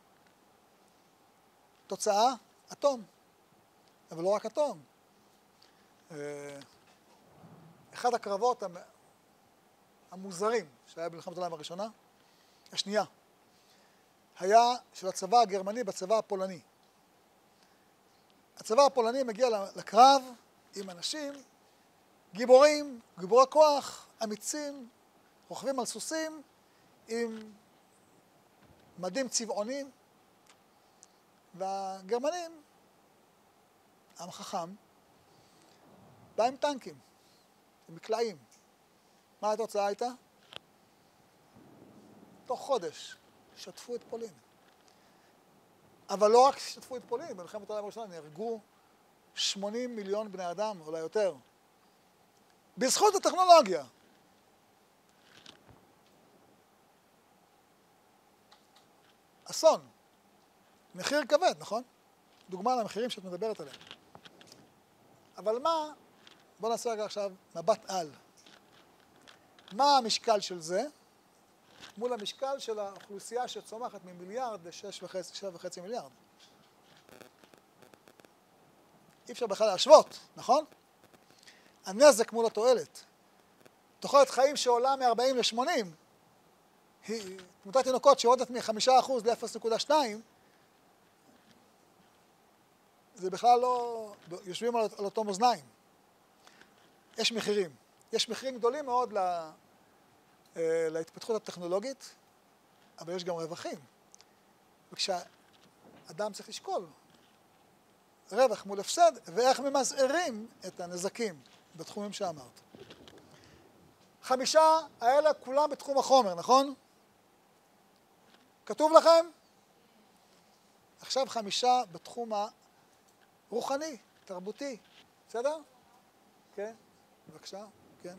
A: תוצאה, אטום. אבל לא רק אטום. אחד הקרבות המוזרים שהיה במלחמת העולם הראשונה, השנייה, היה של הצבא הגרמני בצבא הפולני. הצבא הפולני מגיע לקרב עם אנשים גיבורים, גיבורי כוח, אמיצים, רוכבים על סוסים, עם מדים צבעונים, והגרמנים, עם חכם, בא עם טנקים, עם מקלעים. מה התוצאה הייתה? תוך חודש שטפו את פולין. אבל לא רק שטפו את פולין, במלחמת העולם הראשונה נהרגו 80 מיליון בני אדם, אולי יותר. בזכות הטכנולוגיה. אסון. מחיר כבד, נכון? דוגמה למחירים שאת מדברת עליהם. אבל מה, בוא נעשה רגע עכשיו מבט על. מה המשקל של זה מול המשקל של האוכלוסייה שצומחת ממיליארד ל-6.5 מיליארד? אי אפשר בכלל להשוות, נכון? הנזק מול התועלת. תוחלת חיים שעולה מ-40 ל-80, תמותת תינוקות שיורדת מ-5% ל-0.2, זה בכלל לא יושבים על אותו מאזניים. יש מחירים. יש מחירים גדולים מאוד להתפתחות הטכנולוגית, אבל יש גם רווחים. וכשאדם צריך לשקול רווח מול הפסד, ואיך ממזערים את הנזקים בתחומים שאמרת. 5 האלה כולם בתחום החומר, נכון? כתוב לכם? עכשיו 5 בתחום הרוחני, תרבותי. בסדר? כן? בבקשה, כן.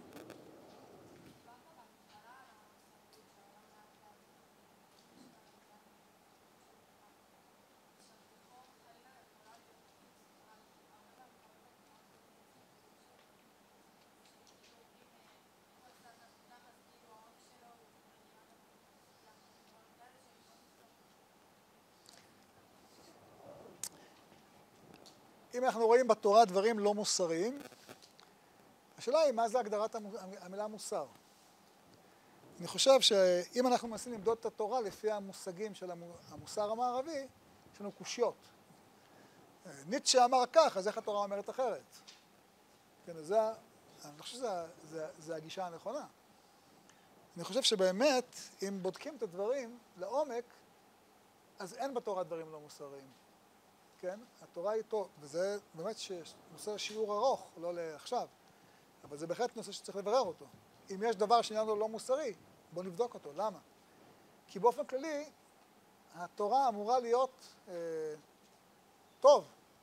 A: אם אנחנו רואים בתורה דברים לא מוסריים, השאלה היא מה זה הגדרת המילה מוסר. אני חושב שאם אנחנו מנסים למדוד את התורה לפי המושגים של המוסר המערבי, יש לנו קושיות. ניטשה אמר כך, אז איך התורה אומרת אחרת? כן, אני חושב שזו הגישה הנכונה. אני חושב שבאמת, אם בודקים את הדברים לעומק, אז אין בתורה דברים לא מוסריים. כן? התורה היא טוב, וזה באמת נושא שיעור ארוך, לא לעכשיו. אבל זה בהחלט נושא שצריך לברר אותו. אם יש דבר שנראה לו לא מוסרי, בואו נבדוק אותו. למה? כי באופן כללי, התורה אמורה להיות טוב.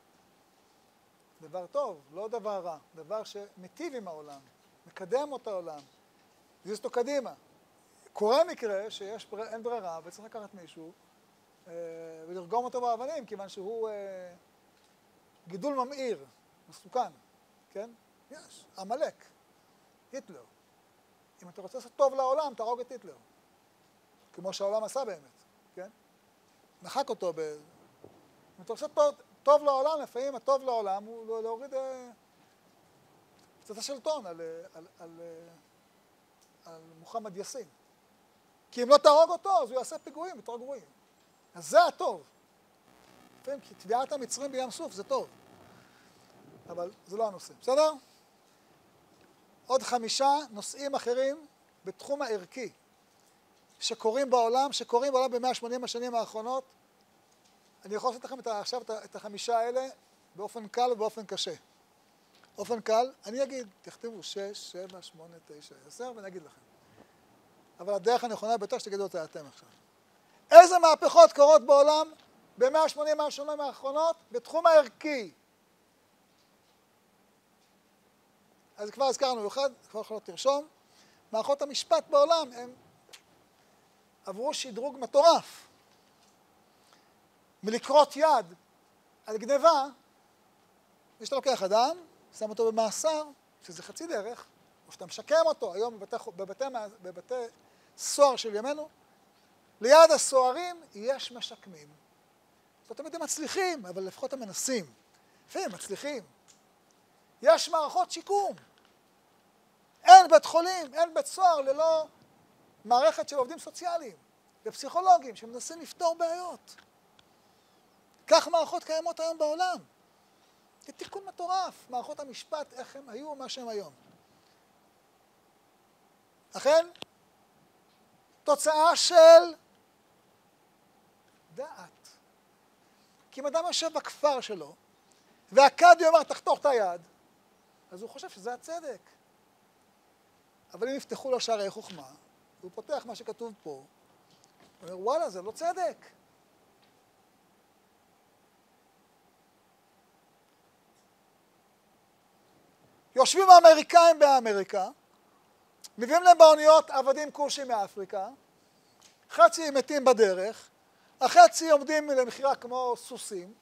A: דבר טוב, לא דבר רע. דבר שמטיב עם העולם, מקדם את העולם, מזיז אותו קדימה. קורה מקרה שאין ברירה וצריך לקחת מישהו ולרגום אותו באבנים, כיוון שהוא גידול ממאיר, מסוכן. כן? יש, עמלק, היטלר. אם אתה רוצה לעשות טוב לעולם, תהרוג את היטלר. כמו שהעולם עשה באמת, כן? נחק אותו אם אתה רוצה טוב לעולם, לפעמים הטוב לעולם הוא להוריד קצת השלטון על מוחמד יאסין. כי אם לא תהרוג אותו, אז הוא יעשה פיגועים יותר גרועים. אז זה הטוב. כי תביעת המצרים בים סוף זה טוב. אבל זה לא הנושא. בסדר? עוד 5 נושאים אחרים בתחום הערכי שקורים בעולם ב-180 השנים האחרונות. אני יכול לעשות לכם עכשיו את 5 האלה באופן קל ובאופן קשה. באופן קל, אני אגיד, תכתבו 6, 7, 8, 9, 10 ואני אגיד לכם. אבל הדרך הנכונה ביותר שתגידו אותה אתם עכשיו. איזה מהפכות קורות בעולם ב-180 השנים האחרונות בתחום הערכי? אז כבר הזכרנו אחד, כבר יכולות תרשום. מערכות המשפט בעולם הם עברו שדרוג מטורף. מלקרות יד על גניבה, שאתה לוקח אדם, שם אותו במאסר, שזה חצי דרך, או שאתה משקם אותו היום בבתי סוהר של ימינו, ליד הסוהרים יש משקמים. לא תמיד הם מצליחים, אבל לפחות הם מנסים. לפעמים הם מצליחים. יש מערכות שיקום. אין בית חולים, אין בית סוהר ללא מערכת של עובדים סוציאליים ופסיכולוגים שמנסים לפתור בעיות. כך מערכות קיימות היום בעולם. זה תיקון מטורף. מערכות המשפט, איך הם היו ומה שהם היום. אכן, תוצאה של דעת. כי אם אדם יושב בכפר שלו, והקאדי אומר, תחתוך את היד, אז הוא חושב שזה הצדק. אבל אם יפתחו לו שערי חוכמה, והוא פותח מה שכתוב פה, הוא אומר, וואלה, זה לא צדק. יושבים האמריקאים באמריקה, מביאים להם באוניות עבדים כושים מאפריקה, חצי מתים בדרך, החצי עומדים למחירה כמו סוסים,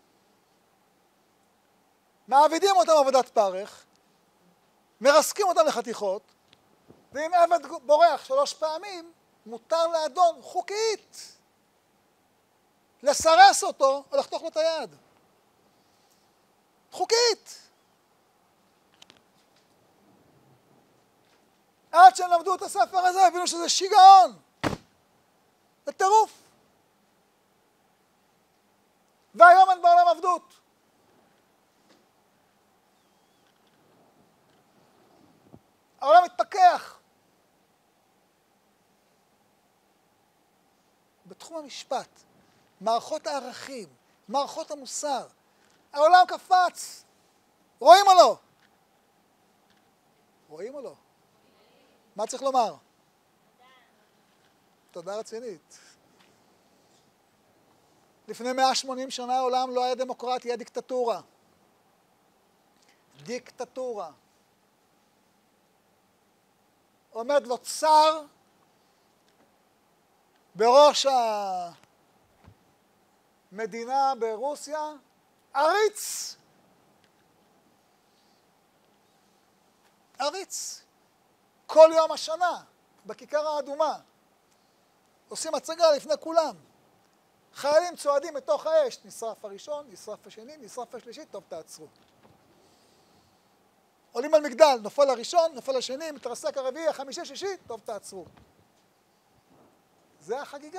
A: מעבידים אותם עבודת פרך, מרסקים אותם לחתיכות, ואם עבד בורח 3 פעמים, מותר לאדון חוקית לסרס אותו או לחתוך לו את היד. חוקית. עד שהם למדו את הספר הזה, הבינו שזה שיגעון. זה טירוף. והיום אין בעולם עבדות. העולם מתפכח. בתחום המשפט, מערכות הערכים, מערכות המוסר, העולם קפץ. רואים או לא? רואים או לא? מה צריך לומר? תודה רצינית. לפני 180 שנה העולם לא היה דמוקרטיה, היה דיקטטורה. דיקטטורה. עומד לו צר בראש המדינה ברוסיה, עריץ. עריץ. כל יום השנה, בכיכר האדומה. עושים הצגה לפני כולם. חיילים צועדים בתוך האש, נשרף הראשון, נשרף השני, נשרף השלישי, טוב תעצרו. עולים על מגדל, נופל הראשון, נופל השני, מתרסק הרביעי, החמישי, שישי, טוב תעצרו. זה החגיגה.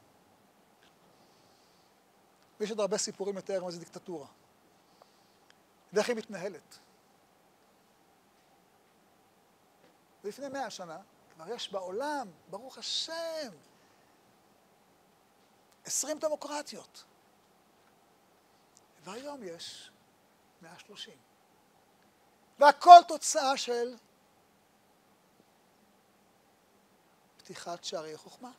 A: ויש עוד הרבה סיפורים יותר מה זה דיקטטורה. ואיך היא מתנהלת. ולפני 100 שנה, כבר יש בעולם, ברוך השם, 20 דמוקרטיות. והיום יש 130. והכל תוצאה של פתיחת שערי חוכמה.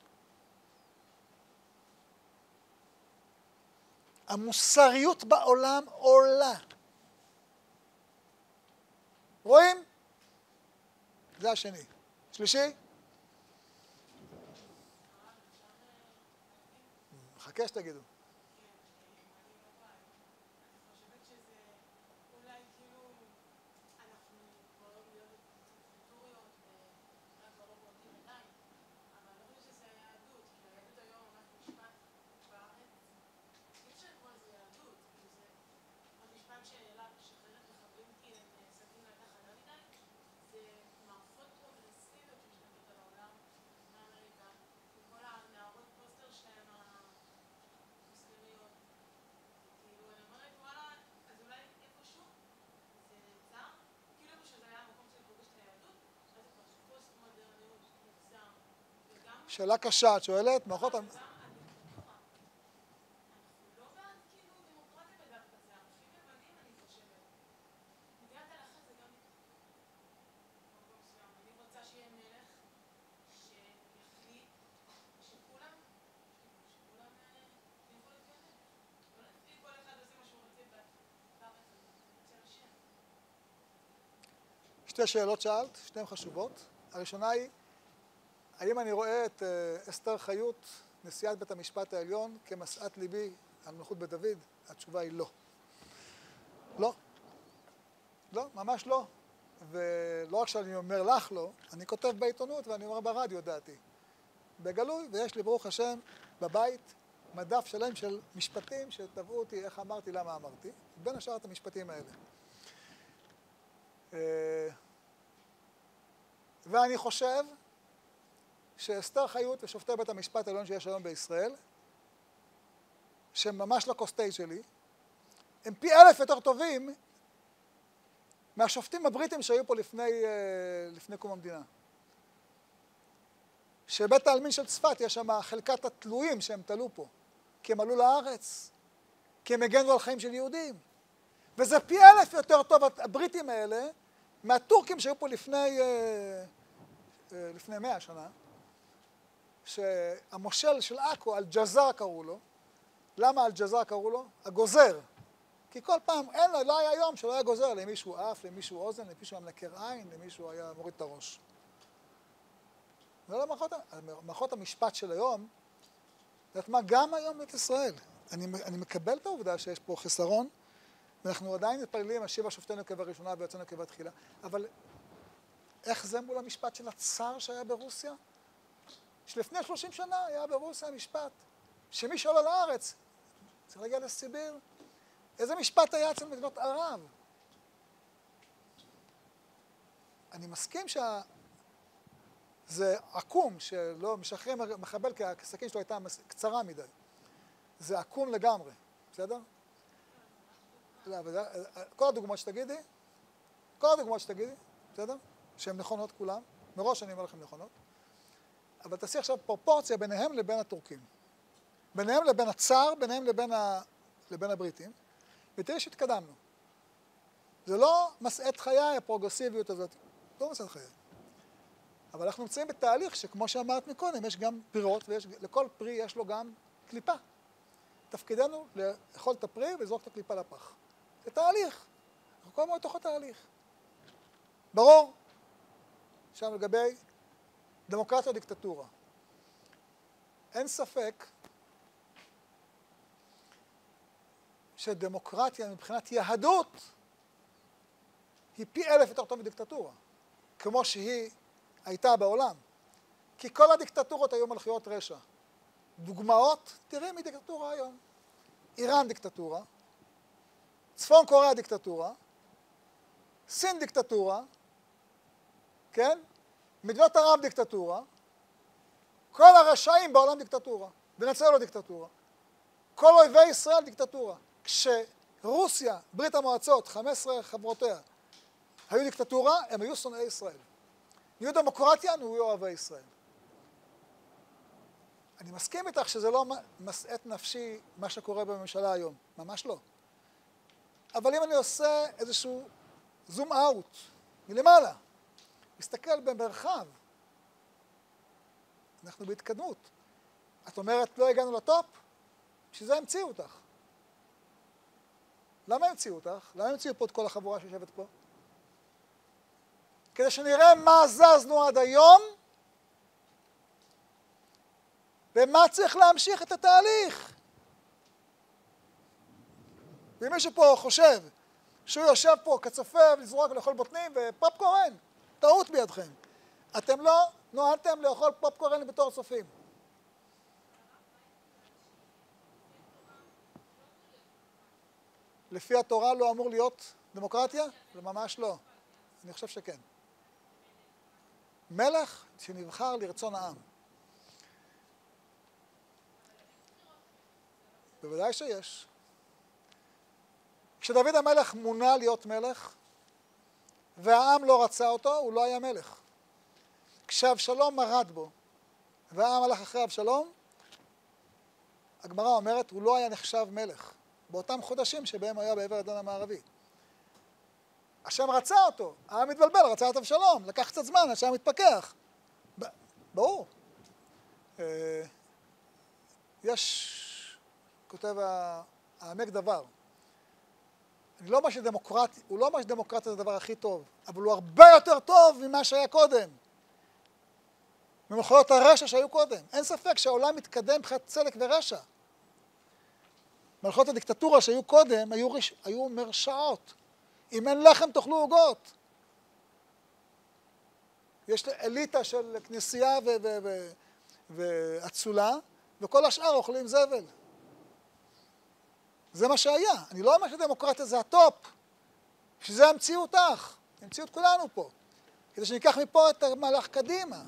A: המוסריות בעולם עולה. רואים? זה השני. שלישי? חכה שתגידו. שאלה קשה, את שואלת, מערכות... שתי שאלות שאלת, שתיהן חשובות. הראשונה היא, האם אני רואה את אסתר חיות, נשיאת בית המשפט העליון, כמשאת ליבי על מלכות בית דוד? התשובה היא לא. לא. לא, ממש לא. ולא רק שאני אומר לך לא, אני כותב בעיתונות ואני אומר ברדיו דעתי. בגלוי, ויש לי ברוך השם בבית מדף שלם של משפטים שטבעו אותי איך אמרתי, למה אמרתי, בין השאר את המשפטים האלה. ואני חושב שאסתר חיות ושופטי בית המשפט העליון שיש היום בישראל, שהם ממש לא קוסטי שלי, הם פי 1000 יותר טובים מהשופטים הבריטים שהיו פה לפני קום המדינה. שבית העלמין של צפת יש שם חלקת התלויים שהם תלו פה, כי הם עלו לארץ, כי הם הגנו על חיים של יהודים. וזה פי 1000 יותר טוב הבריטים האלה, מהטורקים שהיו פה לפני 100 שנה, שהמושל של עכו, אל-ג'זר קראו לו. למה אל-ג'זר קראו לו? הגוזר. כי כל פעם, לא היה יום שלא היה גוזר, למישהו אף, למישהו אוזן, למישהו היה מנקר עין, למישהו היה מוריד את הראש. זה לא מערכות המשפט של היום, זאת אומרת, גם היום בית ישראל. אני מקבל את העובדה שיש פה חסרון, ואנחנו עדיין מתפללים, השיבה שופטינו כבראשונה ויוצאנו כבתחילה, אבל איך זה מול המשפט של הצאר שהיה ברוסיה? שלפני 30 שנה היה ברוסיה משפט, שמי שעולה לארץ צריך להגיע לסיביר. איזה משפט היה אצל מדינות ערב? אני מסכים זה עקום, שלא משחררים מחבל כי הסכין שלו הייתה קצרה מדי. זה עקום לגמרי, בסדר? כל הדוגמאות שתגידי, בסדר? שהן נכונות כולם, מראש אני אומר לכם נכונות, אבל תעשי עכשיו פרופורציה ביניהם לבין הטורקים. ביניהם לבין הצאר, ביניהם לבין הבריטים, ותראי שהתקדמנו. זה לא מסעת חיי, הפרוגרסיביות הזאת, לא מסעת חיי. אבל אנחנו נמצאים בתהליך שכמו שאמרת מקודם, יש גם פירות, ולכל פרי יש לו גם קליפה. תפקידנו לאכול את הפרי ולזרוק את הקליפה לפח. זה תהליך. אנחנו כל הזמן בתוך התהליך. ברור. עכשיו לגבי דמוקרטיה או דיקטטורה. אין ספק שדמוקרטיה מבחינת יהדות היא פי 1000 יותר טוב מדיקטטורה, כמו שהיא הייתה בעולם. כי כל הדיקטטורות היו מלכויות רשע. דוגמאות, תראי מדיקטטורה היום. איראן דיקטטורה, צפון קוריאה דיקטטורה, סין דיקטטורה, כן? מדינות ערב דיקטטורה, כל הרשעים בעולם דיקטטורה, ונצרת לו דיקטטורה. כל אויבי ישראל דיקטטורה. כשרוסיה, ברית המועצות, 15 חברותיה, היו דיקטטורה, הם היו שונאי ישראל. נהיו דמוקרטיה, נהיו אוהבי ישראל. אני מסכים איתך שזה לא מסעת נפשי מה שקורה בממשלה היום, ממש לא. אבל אם אני עושה איזשהו זום אאוט מלמעלה, מסתכל במרחב, אנחנו בהתקדמות. את אומרת, לא הגענו לטופ? בשביל זה המציאו אותך. למה המציאו אותך? למה המציאו פה את כל החבורה שיושבת פה? כדי שנראה מה זזנו עד היום, ומה צריך להמשיך את התהליך. ואם מישהו פה חושב שהוא יושב פה כצופה ולזרוק לאכול בוטנים ופופקורן, טעות בידכם. אתם לא נועדתם לאכול פופקורן בתור צופים. לפי התורה לא אמור להיות דמוקרטיה? זה ממש לא. אני חושב שכן. מלך שנבחר לרצון העם. בוודאי שיש. כשדוד המלך מונה להיות מלך, והעם לא רצה אותו, הוא לא היה מלך. כשאבשלום מרד בו, והעם הלך אחרי אבשלום, הגמרא אומרת, הוא לא היה נחשב מלך, באותם חודשים שבהם היה בעבר הדן המערבי. השם רצה אותו, העם מתבלבל, רצה את אבשלום, לקח קצת זמן, השם מתפכח. ברור. יש, כותב העמק דבר, הוא לא אומר שדמוקרטיה זה הדבר הכי טוב, אבל הוא הרבה יותר טוב ממה שהיה קודם. ממלכויות הרשע שהיו קודם. אין ספק שהעולם מתקדם מבחינת צדק ורשע. מלכויות הדיקטטורה שהיו קודם היו מרשעות. אם אין לחם תאכלו עוגות. יש אליטה של כנסייה ואצולה, וכל השאר אוכלים זבל. זה מה שהיה. אני לא אומר שדמוקרטיה זה הטופ, שזה המציאות לך, המציאות כולנו פה, כדי שניקח מפה את המהלך קדימה.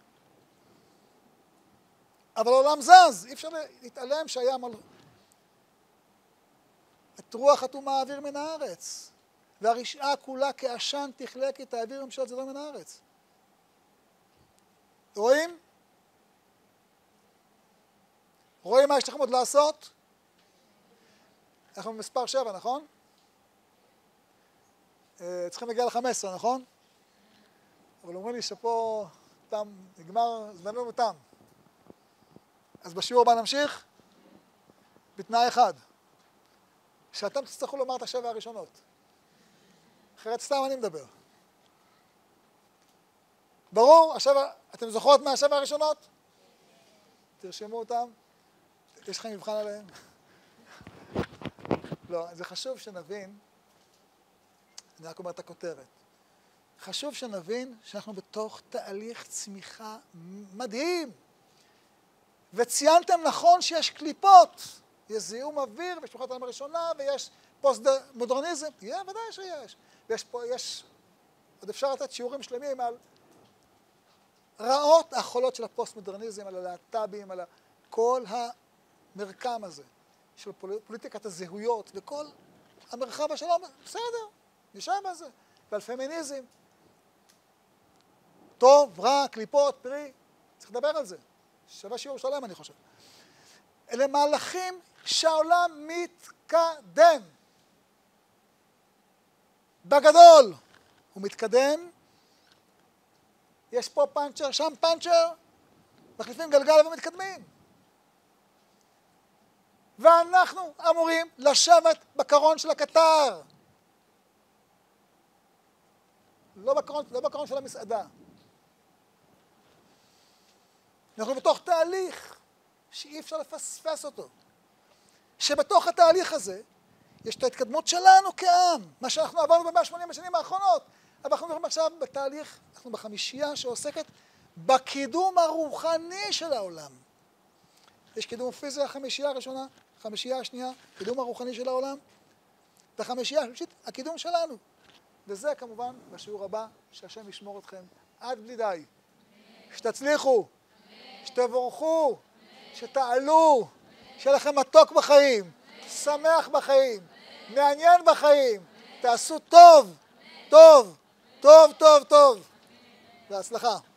A: אבל העולם זז, אי אפשר להתעלם שהיה את רוח אטומה האוויר מן הארץ, והרשעה כולה כעשן תכלה כי תעביר ממשלת זדון מן הארץ. רואים? רואים מה יש לכם עוד לעשות? אנחנו במספר 7, נכון? צריכים להגיע ל-15, נכון? אבל אומרים לי שפה נגמר, זמננו תם. אז בשיעור הבא נמשיך, בתנאי אחד, שאתם תצטרכו לומר את 7 הראשונות. אחרת סתם אני מדבר. ברור? אתם זוכרות מה7 הראשונות? תרשמו אותם. יש לכם מבחן עליהם? לא, זה חשוב שנבין, אני רק אומר את הכותרת, חשוב שנבין שאנחנו בתוך תהליך צמיחה מדהים. וציינתם נכון שיש קליפות, יש זיהום אוויר, ויש מלחמת העולם הראשונה, ויש פוסט-מודרניזם, ודאי שיש. ויש, עוד אפשר לתת שיעורים שלמים על רעות החולות של הפוסט-מודרניזם, על הלהט"בים, על כל המרקם הזה, של פוליטיקת הזהויות, וכל המרחב השלום, בסדר, נשאר בזה, ועל פמיניזם. טוב, רע, קליפות, פרי, צריך לדבר על זה. שווה שיעור שלם, אני חושב. אלה מהלכים שהעולם מתקדם. בגדול הוא מתקדם, יש פה פאנצ'ר, שם פאנצ'ר, מחליפים גלגל ומתקדמים. ואנחנו אמורים לשבת בקרון של הקטר. לא בקרון של המסעדה. אנחנו בתוך תהליך שאי אפשר לפספס אותו. שבתוך התהליך הזה יש את ההתקדמות שלנו כעם, מה שאנחנו עברנו ב-180 השנים האחרונות. אבל אנחנו מדברים עכשיו בתהליך, אנחנו בחמישייה שעוסקת בקידום הרוחני של העולם. יש קידום פיזי, החמישייה הראשונה, החמישייה השנייה, קידום הרוחני של העולם, והחמישייה השלישית, הקידום שלנו. וזה כמובן בשיעור הבא, שהשם ישמור אתכם עד בלי די. שתצליחו, שתבורכו, שתעלו, שיהיה לכם מתוק בחיים, שמח בחיים, מעניין בחיים, תעשו טוב, טוב, טוב, טוב, טוב. בהצלחה.